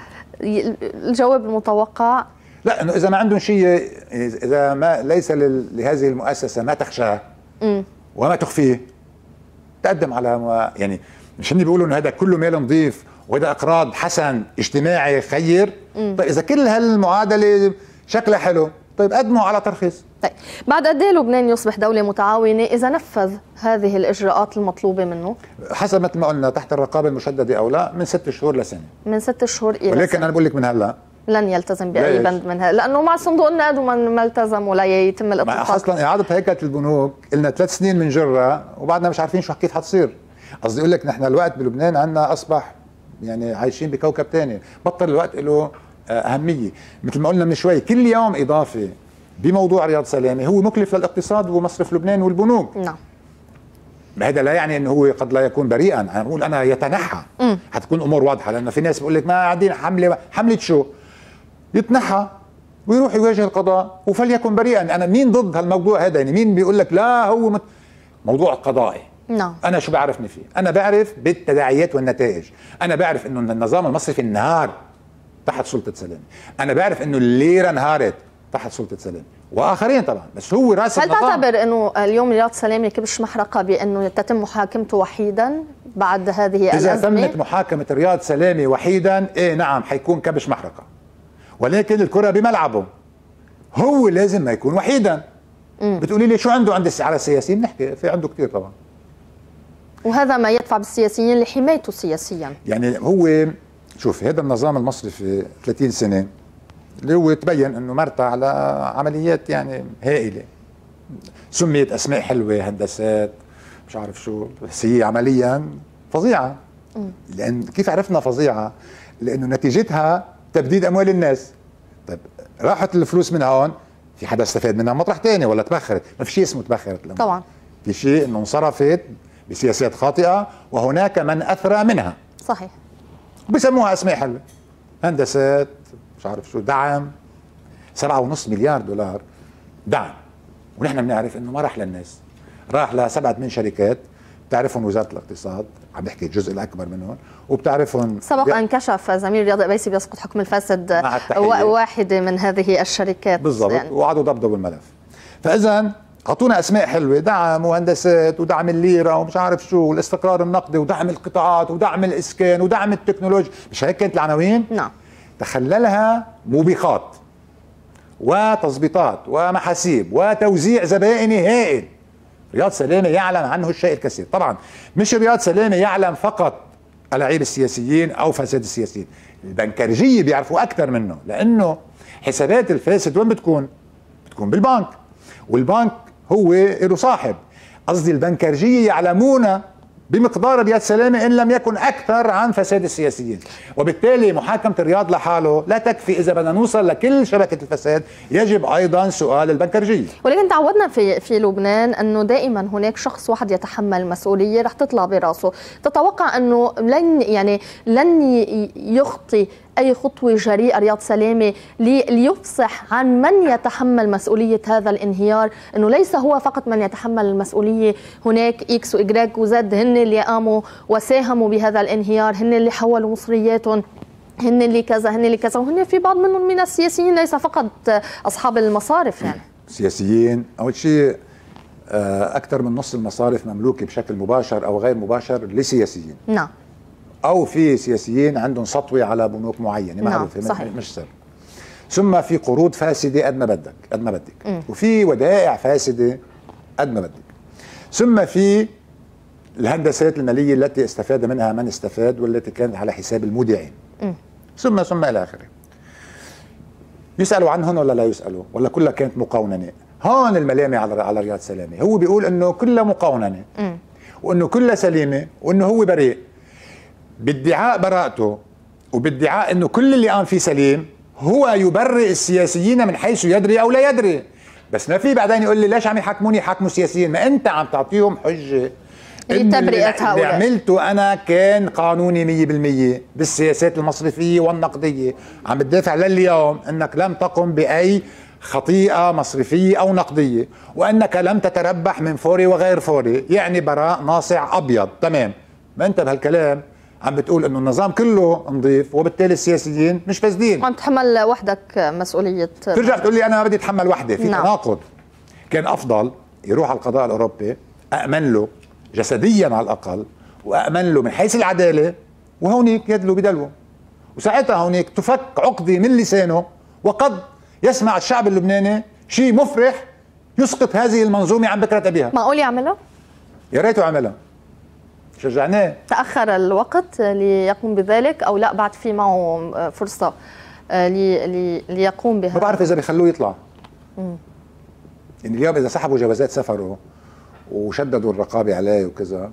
الجواب المتوقع لا انه اذا ما عندهم شيء، اذا ما ليس لهذه المؤسسه ما تخشاه وما تخفيه تقدم على، يعني مش هني بيقولوا انه هذا كله مال نظيف وهذا اقراض حسن اجتماعي خير. مم. طيب اذا كل هالمعادله شكلها حلو، طيب قدموا على ترخيص. طيب بعد قد ايه لبنان يصبح دولة متعاونة إذا نفذ هذه الإجراءات المطلوبة منه؟ حسب مثل ما قلنا تحت الرقابة المشددة أو لا، من ست شهور لسنة. من ست شهور إلى ولكن سنة. أنا بقول لك من هلا لن يلتزم بأي بند من هذا، لأنه مع صندوق النقد وما التزم ولا يتم الاتفاق. أصلا إعادة هيكلة البنوك لنا ثلاث سنين من جرة وبعدنا مش عارفين شو كيف حتصير. قصدي أقول لك نحن الوقت بلبنان عندنا أصبح يعني عايشين بكوكب ثاني، بطل الوقت له أهمية. مثل ما قلنا من شوي كل يوم إضافة بموضوع رياض سلامة هو مكلف للاقتصاد ومصرف لبنان والبنوك. نعم. هذا لا يعني انه هو قد لا يكون بريئا، انا بقول انا يتنحى. مم. حتكون امور واضحه، لانه في ناس بقول لك ما قاعدين حمله حمله شو؟ يتنحى ويروح يواجه القضاء وفليكن بريئا. انا مين ضد هالموضوع هذا؟ يعني مين بيقول لك لا هو مت... موضوع قضائي. نعم. انا شو بعرفني فيه؟ انا بعرف بالتداعيات والنتائج، انا بعرف انه النظام المصرفي انهار تحت سلطه سلامة، انا بعرف انه الليره انهارت تحت سلطة سلامة واخرين طبعا، بس هو راس هل النظام. تعتبر انه اليوم رياض سلامة كبش محرقه بانه تتم محاكمته وحيدا بعد هذه إذا الازمه؟ اذا تمت محاكمه رياض سلامة وحيدا ايه نعم حيكون كبش محرقه، ولكن الكره بملعبه هو لازم ما يكون وحيدا. مم. بتقولي لي شو عنده عند على السياسيين؟ بنحكي في عنده كثير طبعا، وهذا ما يدفع بالسياسيين لحمايته سياسيا. يعني هو شوف هذا النظام المصرفي ثلاثين سنة اللي هو تبين انه مرتع على عمليات يعني هائله، سميت اسماء حلوه هندسات مش عارف شو، بس هي عمليا فظيعه. م. لان كيف عرفنا فظيعه؟ لانه نتيجتها تبديد اموال الناس. طيب راحت الفلوس من هون، في حدا استفاد منها مطرح ثاني ولا تبخرت؟ ما في شيء اسمه تبخرت الأمور. طبعا في شيء انه انصرفت بسياسات خاطئه وهناك من اثرى منها. صحيح. بسموها اسماء حلوه، هندسات، مش عارف شو، دعم، سبعة ونص مليار دولار دعم، ونحن بنعرف انه ما راح للناس، راح لسبعة ثمان شركات بتعرفهم وزاره الاقتصاد، عم بحكي الجزء الاكبر منهم، وبتعرفهم سبق ان كشف زميل رياض قبيسي بيسقط حكم الفاسد واحده من هذه الشركات بالضبط يعني. وقعدوا ضبضبوا الملف. فاذا اعطونا اسماء حلوه، دعم وهندسات ودعم الليره ومش عارف شو والاستقرار النقدي ودعم القطاعات ودعم الاسكان ودعم التكنولوجيا، مش هيك كانت العناوين؟ نعم. تخللها موبقات وتظبيطات ومحاسيب وتوزيع زبائني هائل. رياض سلامه يعلم عنه الشيء الكثير، طبعا مش رياض سلامه يعلم فقط ألاعيب السياسيين او فساد السياسيين، البنكرجيه بيعرفوا اكثر منه، لانه حسابات الفاسد وين بتكون؟ بتكون بالبنك، والبنك هو له صاحب، قصدي البنكرجيه يعلمون بمقدار رياض سلامه ان لم يكن اكثر عن فساد السياسيين، وبالتالي محاكمه الرياض لحاله لا تكفي اذا بدنا نوصل لكل شبكه الفساد، يجب ايضا سؤال البنكرجيه. ولكن تعودنا في في لبنان انه دائما هناك شخص واحد يتحمل المسؤوليه رح تطلع براسه، تتوقع انه لن يعني لن يخطي أي خطوة جريئة رياض سلامة ليفصح عن من يتحمل مسؤولية هذا الانهيار، أنه ليس هو فقط من يتحمل المسؤولية، هناك إكس وإجراك وزد هن اللي قاموا وساهموا بهذا الانهيار، هن اللي حولوا مصرياتهم، هن اللي كذا هن اللي كذا، وهن في بعض منهم من السياسيين ليس فقط أصحاب المصارف. يعني سياسيين أول شيء أكثر من نص المصارف مملوكة بشكل مباشر أو غير مباشر لسياسيين. نعم. أو في سياسيين عندهم سطوة على بنوك معينة معروفة. نعم. مش سر. ثم في قروض فاسدة قد ما بدك قد ما بدك م. وفي ودائع فاسدة قد ما بدك، ثم في الهندسات المالية التي استفاد منها من استفاد والتي كانت على حساب المودعين، م. ثم ثم إلى آخره. يسألوا عنهن ولا لا يسألوا؟ ولا كلها كانت مقاوننة؟ هون الملامة على على رياض سلامة، هو بيقول إنه كلها مقاوننة وإنه كلها سليمة وإنه هو بريء، بادعاء براءته وبادعاء انه كل اللي قام فيه سليم، هو يبرئ السياسيين من حيث يدري او لا يدري. بس ما في بعدين يقول لي ليش عم يحاكموني يحاكموا سياسيين؟ ما انت عم تعطيهم حجه لتبرئه هؤلاء. اللي عملته انا كان قانوني مية بالمية بالسياسات المصرفيه والنقديه، عم بتدافع لليوم انك لم تقم باي خطيئه مصرفيه او نقديه، وانك لم تتربح من فوري وغير فوري، يعني براء ناصع ابيض، تمام. ما انت بهالكلام عم بتقول انه النظام كله نظيف وبالتالي السياسيين مش فاسدين. عم تحمل وحدك مسؤوليه. ترجع تقول لي انا ما بدي اتحمل وحده، في نعم. تناقض. كان افضل يروح على القضاء الاوروبي، أأمن له جسديا على الاقل، وأأمن له من حيث العداله، وهونيك يدلو بدلوه، وساعتها هونيك تفك عقده من لسانه، وقد يسمع الشعب اللبناني شيء مفرح يسقط هذه المنظومه عن بكره ابيها. معقول يعملها؟ يا ريته عملها، شجعناه. تأخر الوقت ليقوم بذلك أو لا بعد في معه فرصة لي لي ليقوم بها؟ ما بعرف إذا بيخلوه يطلع. امم يعني اليوم إذا سحبوا جوازات سفره وشددوا الرقابة عليه وكذا،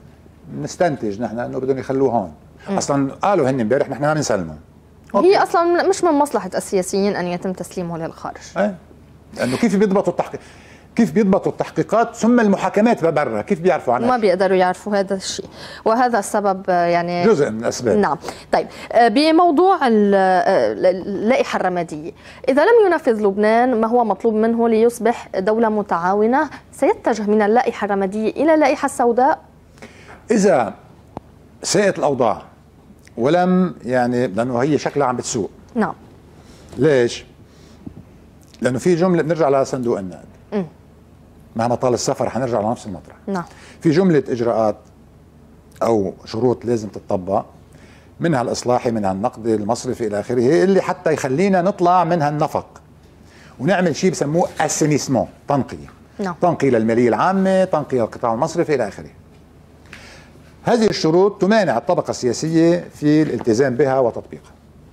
نستنتج نحن إنه بدهم يخلوه هون. مم. أصلاً قالوا هن امبارح نحن ما بنسلمه. هي أصلاً مش من مصلحة السياسيين أن يتم تسليمه للخارج. إيه؟ لأنه كيف بيضبطوا التحقيق؟ كيف بيضبطوا التحقيقات ثم المحاكمات برا؟ كيف بيعرفوا عنها؟ ما بيقدروا يعرفوا هذا الشيء، وهذا السبب يعني جزء من الأسباب. نعم. طيب بموضوع اللائحة الرمادية، إذا لم ينفذ لبنان ما هو مطلوب منه ليصبح دولة متعاونة، سيتجه من اللائحة الرمادية إلى اللائحة السوداء؟ إذا ساءت الأوضاع ولم يعني، لأنه هي شكلها عم بتسوء. نعم. ليش؟ لأنه في جملة بنرجع لها صندوق النقد. م. مهما طال السفر حنرجع لنفس المطرح. نعم. في جملة إجراءات أو شروط لازم تتطبق، منها الإصلاحي، منها النقدي، المصرفي إلى آخره، اللي حتى يخلينا نطلع منها النفق ونعمل شيء بسموه اسينيسمون، تنقية. نعم. تنقية للمالية العامة، تنقية للقطاع المصرفي إلى آخره. هذه الشروط تمانع الطبقة السياسية في الالتزام بها وتطبيقها.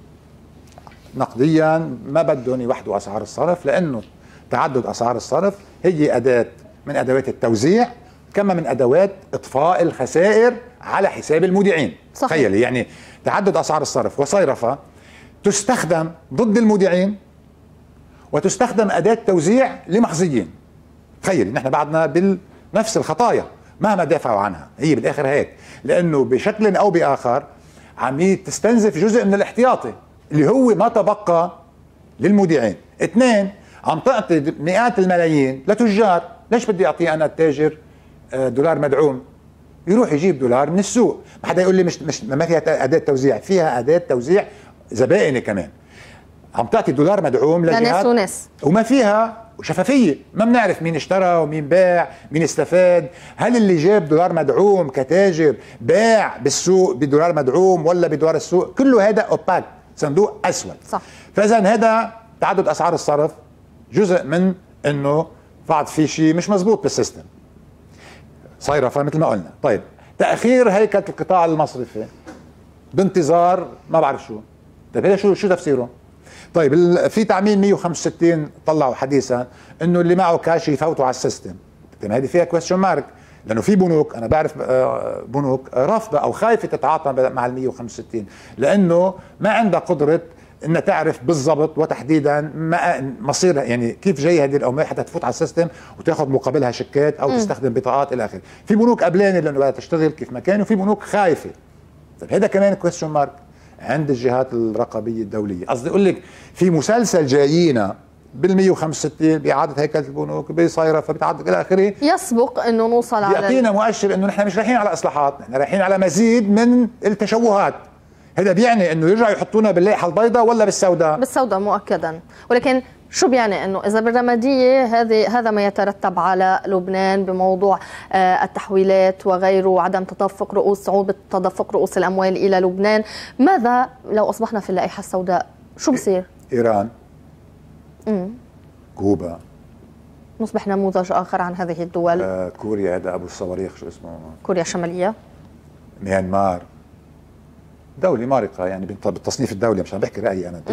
نقديا ما بدهم يوحدوا أسعار الصرف، لأنه تعدد أسعار الصرف هي أداة من أدوات التوزيع، كما من أدوات إطفاء الخسائر على حساب المودعين. تخيلي يعني تعدد أسعار الصرف وصيرفة تستخدم ضد المودعين وتستخدم أداة توزيع لمحظيين. تخيل نحن بعدنا بنفس الخطايا مهما دافعوا عنها، هي بالاخر هيك، لانه بشكل او باخر عم تستنزف جزء من الاحتياطي اللي هو ما تبقى للمودعين. اثنين، عم تعطي مئات الملايين لتجار. ليش بدي اعطيه انا التاجر دولار مدعوم؟ يروح يجيب دولار من السوق. ما حدا يقول لي مش مش ما فيها اداه توزيع، فيها اداه توزيع زبائني كمان. عم تعطي دولار مدعوم لناس وناس وما فيها شفافيه، ما بنعرف مين اشترى ومين باع، مين استفاد. هل اللي جاب دولار مدعوم كتاجر باع بالسوق بدولار مدعوم ولا بدولار السوق؟ كله هذا اوباك، صندوق اسود. صح. فاذا هذا تعدد اسعار الصرف جزء من انه بعد في شيء مش مزبوط بالسيستم. صيرفه مثل ما قلنا. طيب، تاخير هيكله القطاع المصرفي بانتظار ما بعرف شو. طيب هذا شو شو تفسيره؟ طيب في تعميم مئة وخمسة وستين طلعوا حديثا انه اللي معه كاش يفوتوا على السيستم. طيب هذه فيها كويستشن مارك، لانه في بنوك انا بعرف بنوك رافضه او خايفه تتعاطى مع ال مئة وخمسة وستين لانه ما عندها قدره انها تعرف بالضبط وتحديدا ما مصير، يعني كيف جاي هذه الاموال حتى تفوت على السيستم وتاخذ مقابلها شيكات او م. تستخدم بطاقات الى اخره. في بنوك قبلانه لانه بدها تشتغل كيف ما كان، وفي بنوك خايفه. طيب هذا كمان كويستشن مارك عند الجهات الرقابيه الدوليه. قصدي اقول لك في مسلسل جايينا بال مئة وخمسة وستين باعاده هيكله البنوك بصيرفه بتعدد الى اخره، يسبق انه نوصل على بيعطينا مؤشر انه نحن مش رايحين على اصلاحات، نحن رايحين على مزيد من التشوهات. هذا بيعني انه يرجعوا يحطونا باللائحه البيضاء ولا بالسوداء؟ بالسوداء مؤكدا. ولكن شو بيعني انه اذا بالرماديه هذه هذا ما يترتب على لبنان بموضوع التحويلات وغيره وعدم تدفق رؤوس صعوبه تدفق رؤوس الاموال الى لبنان، ماذا لو اصبحنا في اللائحه السوداء؟ شو بصير؟ ايران، امم كوبا، نصبح نموذج اخر عن هذه الدول. آه، كوريا، هذا ابو الصواريخ شو اسمه؟ كوريا الشماليه، ميانمار، دولة مارقة يعني بالتصنيف الدولي، مش عم بحكي رأيي أنا،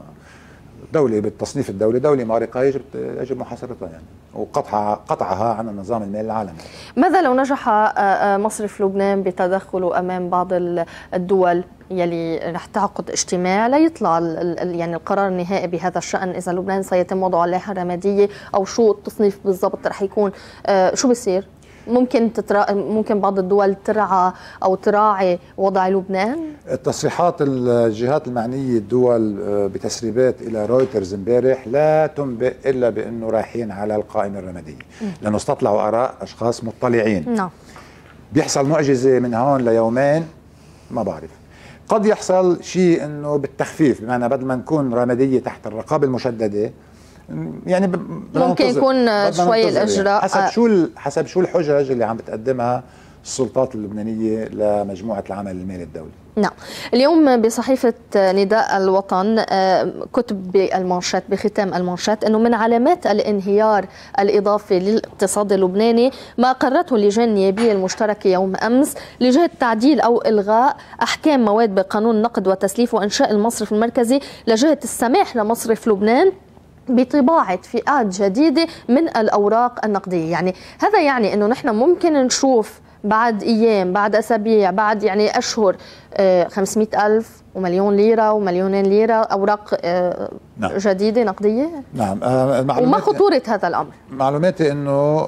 دولة بالتصنيف الدولي دولة مارقة يجب يجب محاصرتها يعني وقطعها قطعها عن النظام المالي العالمي. ماذا لو نجح مصرف لبنان بتدخله أمام بعض الدول يلي رح تعقد اجتماع لا يطلع يعني القرار النهائي بهذا الشأن إذا لبنان سيتم وضعه على اللائحة الرمادية أو شو التصنيف بالضبط رح يكون؟ شو بصير؟ ممكن تترا... ممكن بعض الدول ترعى او تراعي وضع لبنان؟ التصريحات الجهات المعنيه الدول بتسريبات الى رويترز امبارح لا تنبئ الا بانه رايحين على القائمه الرماديه، لانه استطلعوا اراء اشخاص مطلعين. نعم. بيحصل معجزه من هون ليومين ما بعرف. قد يحصل شيء انه بالتخفيف، بمعنى بدل ما نكون رماديه تحت الرقابه المشدده يعني ممكن يكون شوي الاجراء يعني حسب شو حسب شو الحجج اللي عم بتقدمها السلطات اللبنانيه لمجموعه العمل المالي الدولي. نعم. اليوم بصحيفه نداء الوطن كتب بالمانشات بختام المانشات انه من علامات الانهيار الاضافي للاقتصاد اللبناني ما اقرته اللجان النيابيه المشتركه يوم امس لجهه تعديل او الغاء احكام مواد بقانون النقد والتسليف وانشاء المصرف المركزي لجهه السماح لمصرف لبنان بطباعة فئات جديدة من الأوراق النقدية. يعني هذا يعني أنه نحن ممكن نشوف بعد أيام بعد أسابيع بعد يعني أشهر خمسمئة ألف ومليون ليرة ومليونين ليرة أوراق نعم. جديدة نقدية. نعم. آه وما خطورة هذا الأمر؟ معلوماتي أنه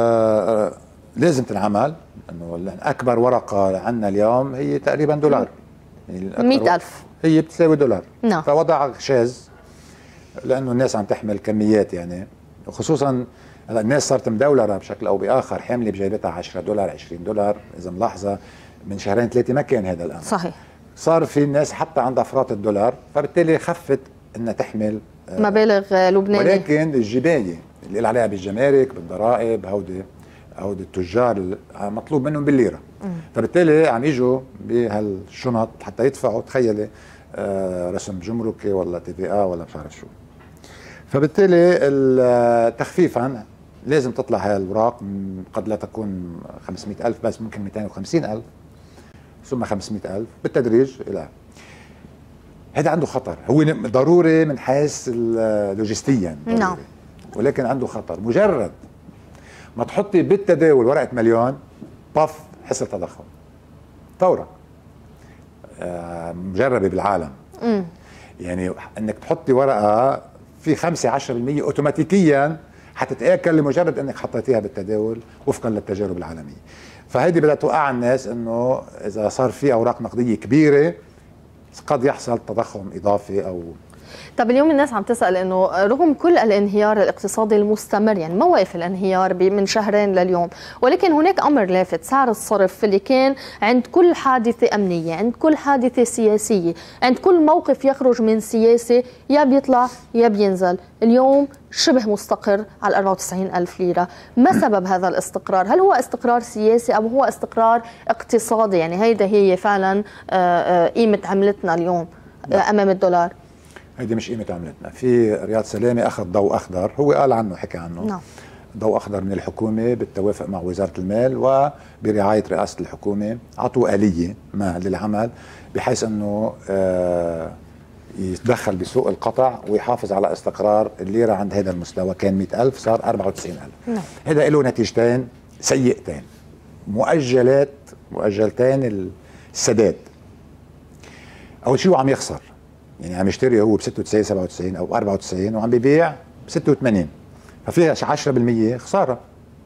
آه لازم تنعمل، أنه أكبر ورقة عندنا اليوم هي تقريبا دولار، يعني مئة ألف هي بتساوي دولار. نعم. فوضع شاذ لانه الناس عم تحمل كميات، يعني خصوصا الناس صارت مدولره بشكل او باخر، حامله بجيبتها عشرة دولار عشرين دولار. اذا ملاحظه من شهرين ثلاثه ما كان هذا الامر. صحيح. صار في الناس حتى عندها افراط الدولار، فبالتالي خفت انها تحمل مبالغ لبنانيه، ولكن الجبايه اللي عليها بالجمارك بالضرائب هودي هودي التجار مطلوب منهم بالليره. م. فبالتالي عم يجوا بهالشنط حتى يدفعوا، تخيلي آه رسم جمركي ولا تي في ولا مش عارف شو. فبالتالي تخفيفا لازم تطلع هاي الاوراق، قد لا تكون خمسمئة ألف بس ممكن مئتين وخمسين ألف ثم خمسمئة ألف بالتدريج الى. هذا عنده خطر، هو ضروري من حيث لوجستيا ضروري. نعم. ولكن عنده خطر، مجرد ما تحطي بالتداول ورقه مليون طف حصه تضخم فورا. آه مجربه بالعالم. م. يعني انك تحطي ورقه في خمسة عشرة بالمئة اوتوماتيكيا حتتاكل لمجرد انك حطيتيها بالتداول وفقا للتجارب العالميه. فهيدي بدها توقع الناس انه اذا صار في اوراق نقديه كبيره قد يحصل تضخم اضافي او. طب اليوم الناس عم تسأل انه رغم كل الانهيار الاقتصادي المستمر، يعني ما وقف الانهيار من شهرين لليوم، ولكن هناك امر لافت، سعر الصرف اللي كان عند كل حادثة امنية، عند كل حادثة سياسية، عند كل موقف يخرج من سياسة يا بيطلع يا بينزل، اليوم شبه مستقر على أربعة وتسعين ألف ليرة. ما سبب هذا الاستقرار؟ هل هو استقرار سياسي أو هو استقرار اقتصادي؟ يعني هيدا هي فعلا قيمة عملتنا اليوم أمام الدولار. هيدي مش قيمة عملتنا. في رياض سلامة أخذ ضوء أخضر، هو قال عنه حكى عنه نعم. ضوء أخضر من الحكومة بالتوافق مع وزارة المال وبرعاية رئاسة الحكومة، عطوا آلية ما للعمل بحيث أنه آه يتدخل بسوق القطع ويحافظ على استقرار الليرة عند هذا المستوى. كان مئة ألف صار أربعة وتسعين ألف. نعم. هذا له نتيجتين سيئتين، مؤجلات مؤجلتين السداد. أول شيء هو عم يخسر، يعني عم يشتري هو ب ستة وتسعين سبعة وتسعين او أربعة وتسعين وعم بيبيع ب ستة وثمانين، ففيها عشرة بالمئة خساره.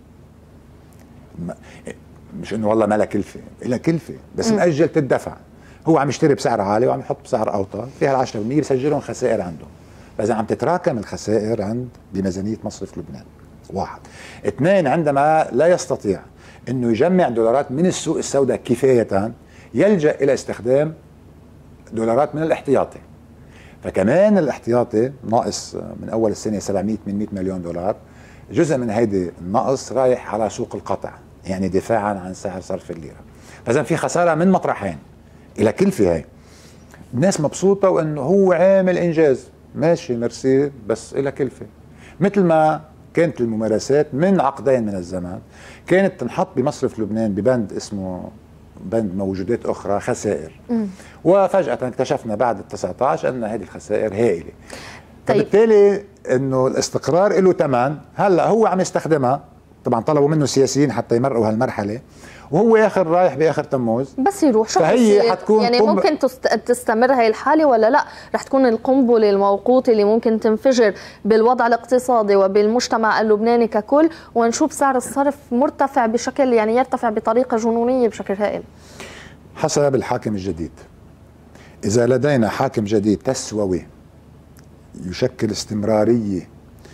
مش انه والله ما لها كلفه، لها كلفه بس م. مأجل تدفع. هو عم يشتري بسعر عالي وعم يحط بسعر اوطى، فيها ال عشرة بالمئة بسجلهم خسائر عنده. فاذا عم تتراكم الخسائر عند بميزانيه مصرف لبنان. واحد. اثنين، عندما لا يستطيع انه يجمع دولارات من السوق السوداء كفايه، يلجأ الى استخدام دولارات من الاحتياطي. فكمان الاحتياطي ناقص من اول السنه سبعمئة ثمانمئة مليون دولار، جزء من هيدي النقص رايح على سوق القطع، يعني دفاعا عن سعر صرف الليره. فاذا في خساره من مطرحين، الى كلفه. هي الناس مبسوطه وانه هو عامل انجاز، ماشي ميرسي، بس الى كلفه. مثل ما كانت الممارسات من عقدين من الزمان كانت تنحط بمصرف لبنان ببند اسمه بند موجودات اخرى خسائر، م. وفجأة اكتشفنا بعد ال تسعة عشر ان هذه الخسائر هائلة. طيب. فبالتالي انه الاستقرار له ثمن، هلا هو عم يستخدمها، طبعا طلبوا منه السياسيين حتى يمرقوا هالمرحلة، وهو اخر رايح باخر تموز بس يروح. شو فهي حتكون يعني ممكن تستمر هاي الحالة ولا لا؟ رح تكون القنبلة الموقوتة اللي ممكن تنفجر بالوضع الاقتصادي وبالمجتمع اللبناني ككل، ونشوف سعر الصرف مرتفع بشكل يعني يرتفع بطريقة جنونية بشكل هائل. حسب الحاكم الجديد. إذا لدينا حاكم جديد تسووي يشكل استمرارية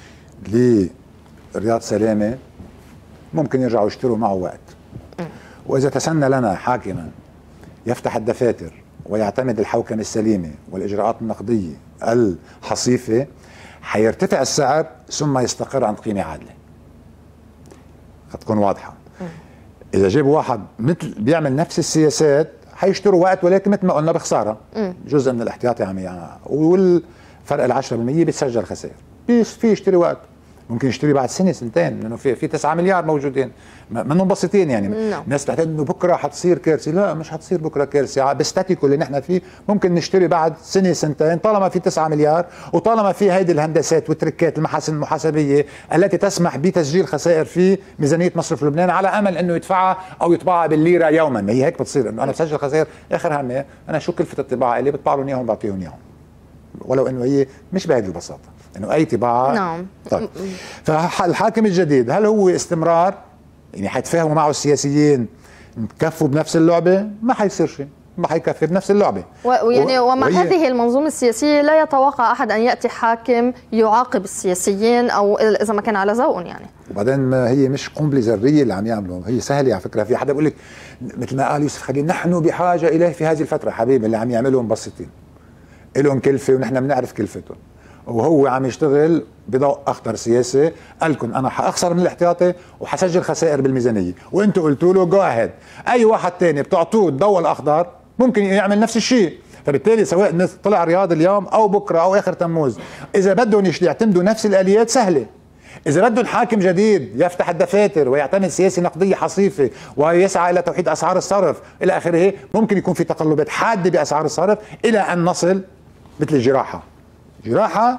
لرياض سلامة، ممكن يرجعوا يشتروا معه وقت. وإذا تسنى لنا حاكما يفتح الدفاتر ويعتمد الحوكمة السليمة والإجراءات النقدية الحصيفة، حيرتفع السعر ثم يستقر عند قيمة عادلة. هتكون واضحة. إذا جاب واحد مثل بيعمل نفس السياسات حيشتروا وقت، ولكن مثل ما قلنا بخسارة. جزء من الاحتياطي عم يعني، والفرق ال عشرة بالمئة بتسجل خسائر. في يشتري وقت، ممكن يشتري بعد سنه سنتين، لانه في في تسعة مليار موجودين منهم بسيطين. يعني الناس بتعتقد انه بكره حتصير كارثه، لا مش حتصير بكره كارثه. بستاتيكو اللي نحن فيه ممكن نشتري بعد سنه سنتين، طالما في تسعة مليار وطالما في هيدي الهندسات والتركات المحاسن المحاسبيه التي تسمح بتسجيل خسائر في ميزانيه مصرف لبنان، على امل انه يدفعها او يطبعها بالليره يوما. ما هي هيك بتصير، انه انا بسجل خسائر اخر همي انا شو كلفه الطباعه اللي بطبع لهم اياهم بعطيهم اياهم، ولو انه هي مش بهذه البساطه، انه اي طباعه. نعم. طيب فالحاكم الجديد هل هو استمرار؟ يعني حيتفاهموا معه السياسيين نكفوا بنفس اللعبه؟ ما حيصير شيء، ما حيكفي بنفس اللعبه. ويعني و... ومع وهي... هذه المنظومه السياسيه لا يتوقع احد ان ياتي حاكم يعاقب السياسيين او اذا ما كان على ذوقهم يعني. وبعدين ما هي مش قنبله ذريه اللي عم يعملوا، هي سهله على فكره. في حدا بيقول لك مثل ما قال يوسف خليل نحن بحاجه اليه في هذه الفتره. حبيبي اللي عم يعملوا مبسطين، لهم كلفه ونحن بنعرف كلفتهم، وهو عم يشتغل بضوء اخضر سياسي. قال لكم انا حاخسر من الاحتياطي وحسجل خسائر بالميزانيه، وانتم قلتوا له جو اهيد. اي واحد ثاني بتعطوه الضوء الاخضر ممكن يعمل نفس الشيء. فبالتالي سواء الناس طلع رياض اليوم او بكره او اخر تموز، اذا بدهم يعتمدوا نفس الاليات سهله. اذا بدهم حاكم جديد يفتح الدفاتر ويعتمد سياسه نقديه حصيفه ويسعى الى توحيد اسعار الصرف الى اخره، ممكن يكون في تقلبات حاده باسعار الصرف الى ان نصل مثل الجراحه. جراحه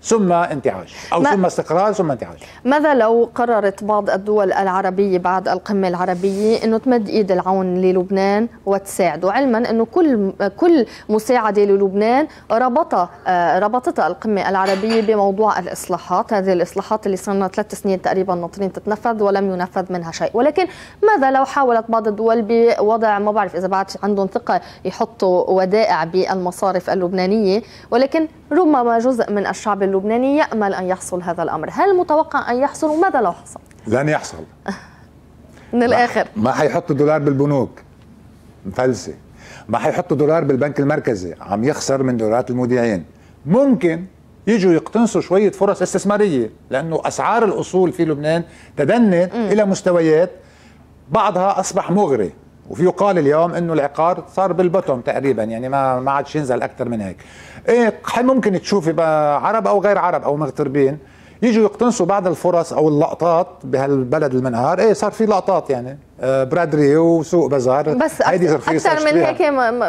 ثم انتعاش أو ثم استقرار ثم انتعاش. ماذا لو قررت بعض الدول العربية بعد القمة العربية أنه تمد إيد العون للبنان وتساعد، وعلما أنه كل كل مساعدة للبنان ربطها ربطتها القمة العربية بموضوع الإصلاحات، هذه الإصلاحات اللي صرنا ثلاث سنين تقريبا ناطرين تتنفذ ولم ينفذ منها شيء. ولكن ماذا لو حاولت بعض الدول بوضع، ما بعرف إذا بعد عندهم ثقة يحطوا ودائع بالمصارف اللبنانية، ولكن ربما جزء من الشعب اللبناني يأمل أن يحصل هذا الأمر، هل متوقع أن يحصل وماذا لو حصل؟ لن يحصل. من الآخر ما حيحطوا دولار بالبنوك مفلسة، ما حيحطوا دولار بالبنك المركزي عم يخسر من دولارات المودعين. ممكن يجوا يقتنصوا شوية فرص استثمارية، لأنه أسعار الأصول في لبنان تدنت م. إلى مستويات بعضها أصبح مغري، وفي يقال اليوم انه العقار صار بالبوتوم تقريبا، يعني ما ما عادش ينزل اكثر من هيك. ايه ممكن تشوفي بقى عرب او غير عرب او مغتربين يجوا يقتنصوا بعض الفرص او اللقطات بهالبلد المنهار. ايه صار في لقطات يعني آه برادري وسوق بازار، بس اكثر من هيك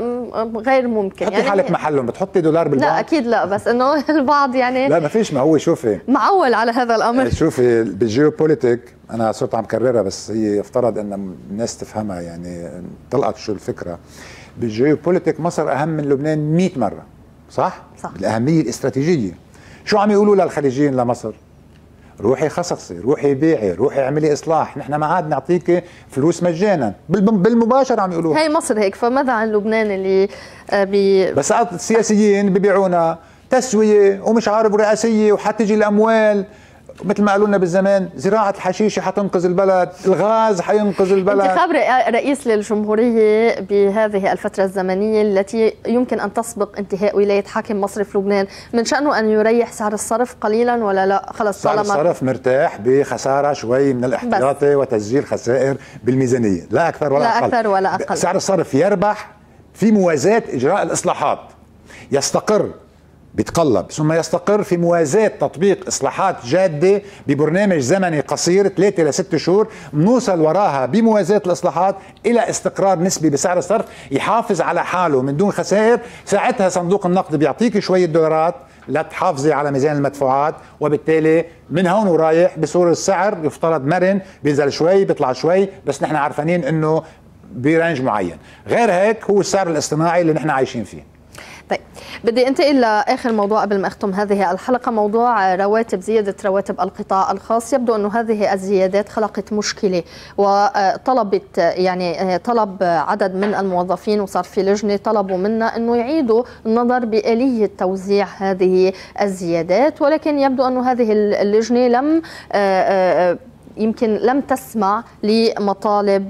غير ممكن. حطي يعني حالك محلهم، بتحطي دولار بالبنك؟ لا اكيد لا، بس انه البعض يعني لا ما فيش. ما هو شوفي معول على هذا الامر. شوفي بالجيوبوليتيك انا صرت عم كررها، بس هي يفترض ان الناس تفهمها، يعني طلعت شو الفكره. بالجيوبوليتيك مصر اهم من لبنان مئة مره، صح؟ صح. بالاهميه الاستراتيجيه. شو عم يقولوا للخليجيين لمصر؟ روحي خصصي، روحي بيعي، روحي اعملي اصلاح، نحن ما عاد نعطيك فلوس مجانا. بالمباشر عم يقولوا هي مصر هيك. فماذا عن لبنان اللي بي بس السياسيين ببيعونا تسويه ومش عارف رئاسيه وحتجي الاموال، مثل ما قالوا لنا بالزمان زراعه الحشيشه حتنقذ البلد، الغاز حينقذ البلد. انتخاب رئيس للجمهوريه بهذه الفتره الزمنيه التي يمكن ان تسبق انتهاء ولايه حاكم مصرف لبنان، من شانه ان يريح سعر الصرف قليلا ولا لا؟ خلص سعر الصرف مرتاح بخساره شوي من الاحتياطي وتسجيل خسائر بالميزانيه، لا اكثر ولا لا اقل. اكثر ولا اقل. سعر الصرف يربح في موازاه اجراء الاصلاحات، يستقر بيتقلب ثم يستقر في موازاة تطبيق إصلاحات جادة ببرنامج زمني قصير ثلاثة لست شهور، نوصل وراها بموازاة الإصلاحات إلى استقرار نسبي بسعر الصرف يحافظ على حاله من دون خسائر. ساعتها صندوق النقد بيعطيك شوية دولارات لتحافظي على ميزان المدفوعات، وبالتالي من هون ورايح بصورة السعر يفترض مرن، بينزل شوي بيطلع شوي، بس نحن عارفين إنه برانج معين. غير هيك هو السعر الاصطناعي اللي نحن عايشين فيه. طيب بدي انتقل لاخر موضوع قبل ما اختم هذه الحلقه، موضوع رواتب، زياده رواتب القطاع الخاص. يبدو انه هذه الزيادات خلقت مشكله وطلبت يعني طلب عدد من الموظفين، وصار في لجنه طلبوا منا انه يعيدوا النظر بآلية توزيع هذه الزيادات، ولكن يبدو انه هذه اللجنه لم يمكن لم تسمع لمطالب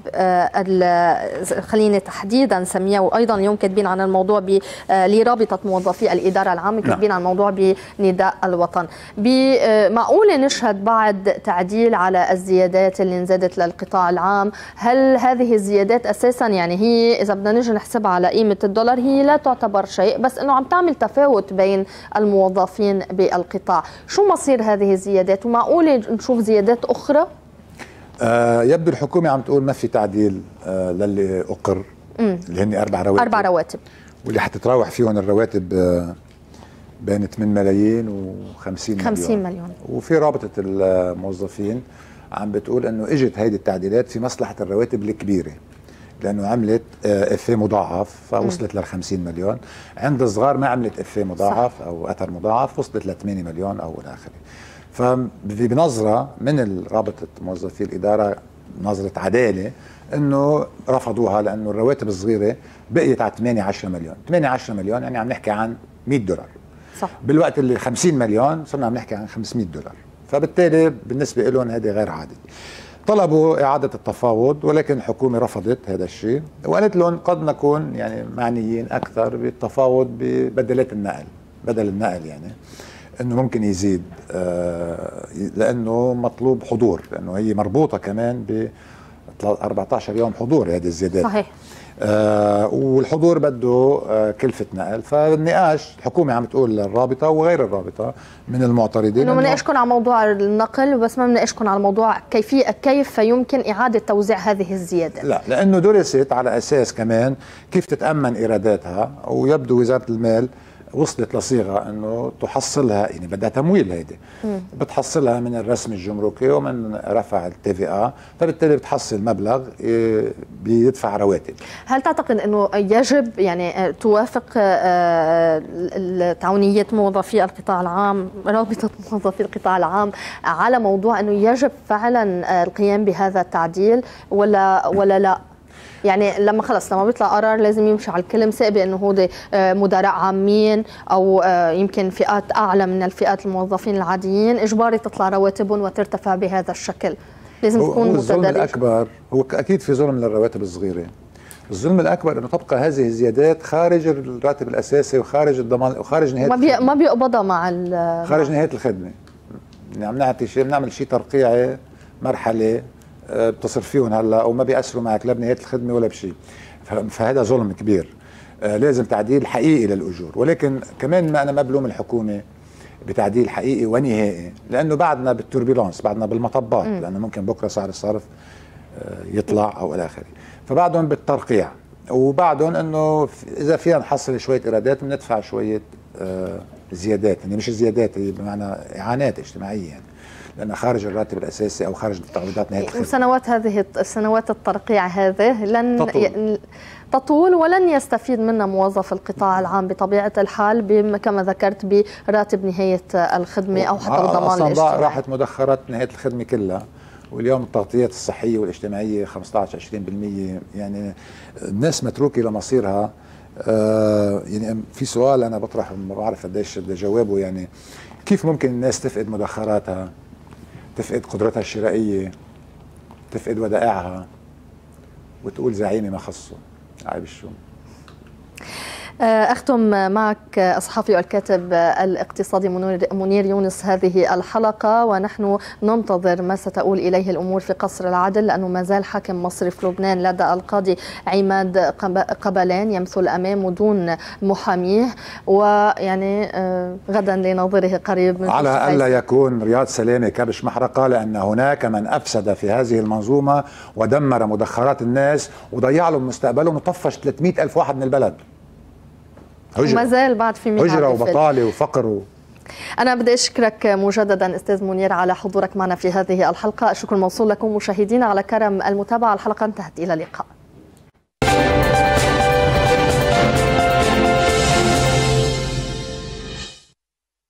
خليني تحديدا سميها، وايضا اليوم كاتبين عن الموضوع لرابطه موظفي الاداره العامه، كاتبين عن الموضوع بنداء الوطن. معقوله نشهد بعد تعديل على الزيادات اللي انزادت للقطاع العام؟ هل هذه الزيادات اساسا يعني هي اذا بدنا نجي نحسبها على قيمه الدولار هي لا تعتبر شيء، بس انه عم تعمل تفاوت بين الموظفين بالقطاع؟ شو مصير هذه الزيادات ومعقوله نشوف زيادات اخرى؟ آه يبدو الحكومة عم تقول ما في تعديل آه للي أقر، مم. اللي هن أربع رواتب أربع رواتب واللي حتتراوح فيهم الرواتب آه بين ثمانية ملايين وخمسين مليون. خمسين مليون. وفي رابطة الموظفين عم بتقول إنه إجت هيدي التعديلات في مصلحة الرواتب الكبيرة، لأنه عملت آه إفيه مضاعف فوصلت لل خمسين مليون، عند الصغار ما عملت إفيه مضاعف صح. أو أثر مضاعف وصلت ل ثمانية مليون أو إلى آخره. فبنظرة من رابطة موظفي الإدارة، نظرة عدالة، انه رفضوها لانه الرواتب الصغيرة بقيت على ثمانية عشرة مليون، ثمانية عشرة مليون يعني عم نحكي عن مئة دولار صح. بالوقت اللي خمسين مليون صرنا عم نحكي عن خمسمئة دولار، فبالتالي بالنسبة لهم هذا غير عادل. طلبوا إعادة التفاوض ولكن الحكومة رفضت هذا الشيء، وقالت لهم قد نكون يعني معنيين أكثر بالتفاوض ببدلات النقل، بدل النقل يعني انه ممكن يزيد آه لانه مطلوب حضور، لانه هي مربوطه كمان ب أربعة عشر يوم حضور هذه الزيادات صحيح. آه والحضور بده آه كلفه نقل. فالنقاش الحكومه عم تقول للرابطه وغير الرابطه من المعترضين انه بنناقشكم على موضوع النقل وبس ما بنناقشكم على موضوع كيفيه كيف يمكن اعاده توزيع هذه الزيادات. لا، لانه درست على اساس كمان كيف تتامن ايراداتها، ويبدو وزاره المال وصلت لصيغه انه تحصلها، يعني بدها تمويل، هيدي بتحصلها من الرسم الجمركي ومن رفع التي في ا، فبالتالي بتحصل مبلغ بيدفع رواتب. هل تعتقد انه يجب يعني توافق تعاونيه موظفي القطاع العام، رابطه موظفي القطاع العام، على موضوع انه يجب فعلا القيام بهذا التعديل ولا ولا لا؟ يعني لما خلص لما بيطلع قرار لازم يمشي على الكل، سواء بانه هو مدراء عامين او يمكن فئات اعلى من الفئات الموظفين العاديين اجباري تطلع رواتبهم وترتفع بهذا الشكل، لازم تكون متدرجه. الظلم الاكبر هو اكيد في ظلم للرواتب الصغيره. الظلم الاكبر انه تبقى هذه الزيادات خارج الراتب الاساسي وخارج الضمان وخارج نهايه ما بي ما بيقبضها مع خارج نهايه الخدمه. يعني عم نعطي شيء، بنعمل شيء ترقيعي مرحله بتصرفيهم هلا وما بيأثروا معك لا بنهايه الخدمه ولا بشيء. فهذا ظلم كبير. لازم تعديل حقيقي للاجور، ولكن كمان ما انا ما بلوم الحكومه بتعديل حقيقي ونهائي، لانه بعدنا بالتوربيلانس، بعدنا بالمطبات، لانه ممكن بكره سعر الصرف يطلع او الى اخره. فبعدهم بالترقيع، وبعدهم انه اذا فينا نحصل شويه ايرادات بندفع شويه زيادات، يعني مش زيادات، هي بمعنى اعانات اجتماعيه يعني، لأن خارج الراتب الأساسي أو خارج تعويضات نهاية الخدمة. وسنوات هذه السنوات الترقيع هذه لن تطول. تطول ولن يستفيد منها موظف القطاع العام بطبيعة الحال، كما ذكرت براتب نهاية الخدمة أو حتى الضمان الاجتماعي. راحت مدخرات نهاية الخدمة كلها، واليوم التغطيات الصحية والاجتماعية خمسة عشر عشرين بالمئة، يعني الناس متروكة لمصيرها. آه يعني في سؤال أنا بطرح ما بعرف قديش بدي جوابه، يعني كيف ممكن الناس تفقد مدخراتها، تفقد قدرتها الشرائية، تفقد ودائعها، وتقول زعيمي ما خصه؟ عيب الشو. أختم معك الصحفي والكاتب الاقتصادي منير يونس هذه الحلقة، ونحن ننتظر ما ستؤول إليه الأمور في قصر العدل، لأنه ما زال حاكم مصرف لبنان لدى القاضي عماد قبلان يمثل أمامه دون محاميه، ويعني غدا لنظيره قريب. على ألا يكون رياض سلامة كبش محرقة، لأن هناك من أفسد في هذه المنظومة ودمر مدخرات الناس وضيع لهم مستقبلهم وطفش ثلاثمئة ألف واحد من البلد. وما زال بعد في مين هجرة وبطالة وفقر و... أنا بدي أشكرك مجددا أستاذ منير على حضورك معنا في هذه الحلقة. الشكر موصول لكم مشاهدينا على كرم المتابعة. الحلقة انتهت، إلى اللقاء.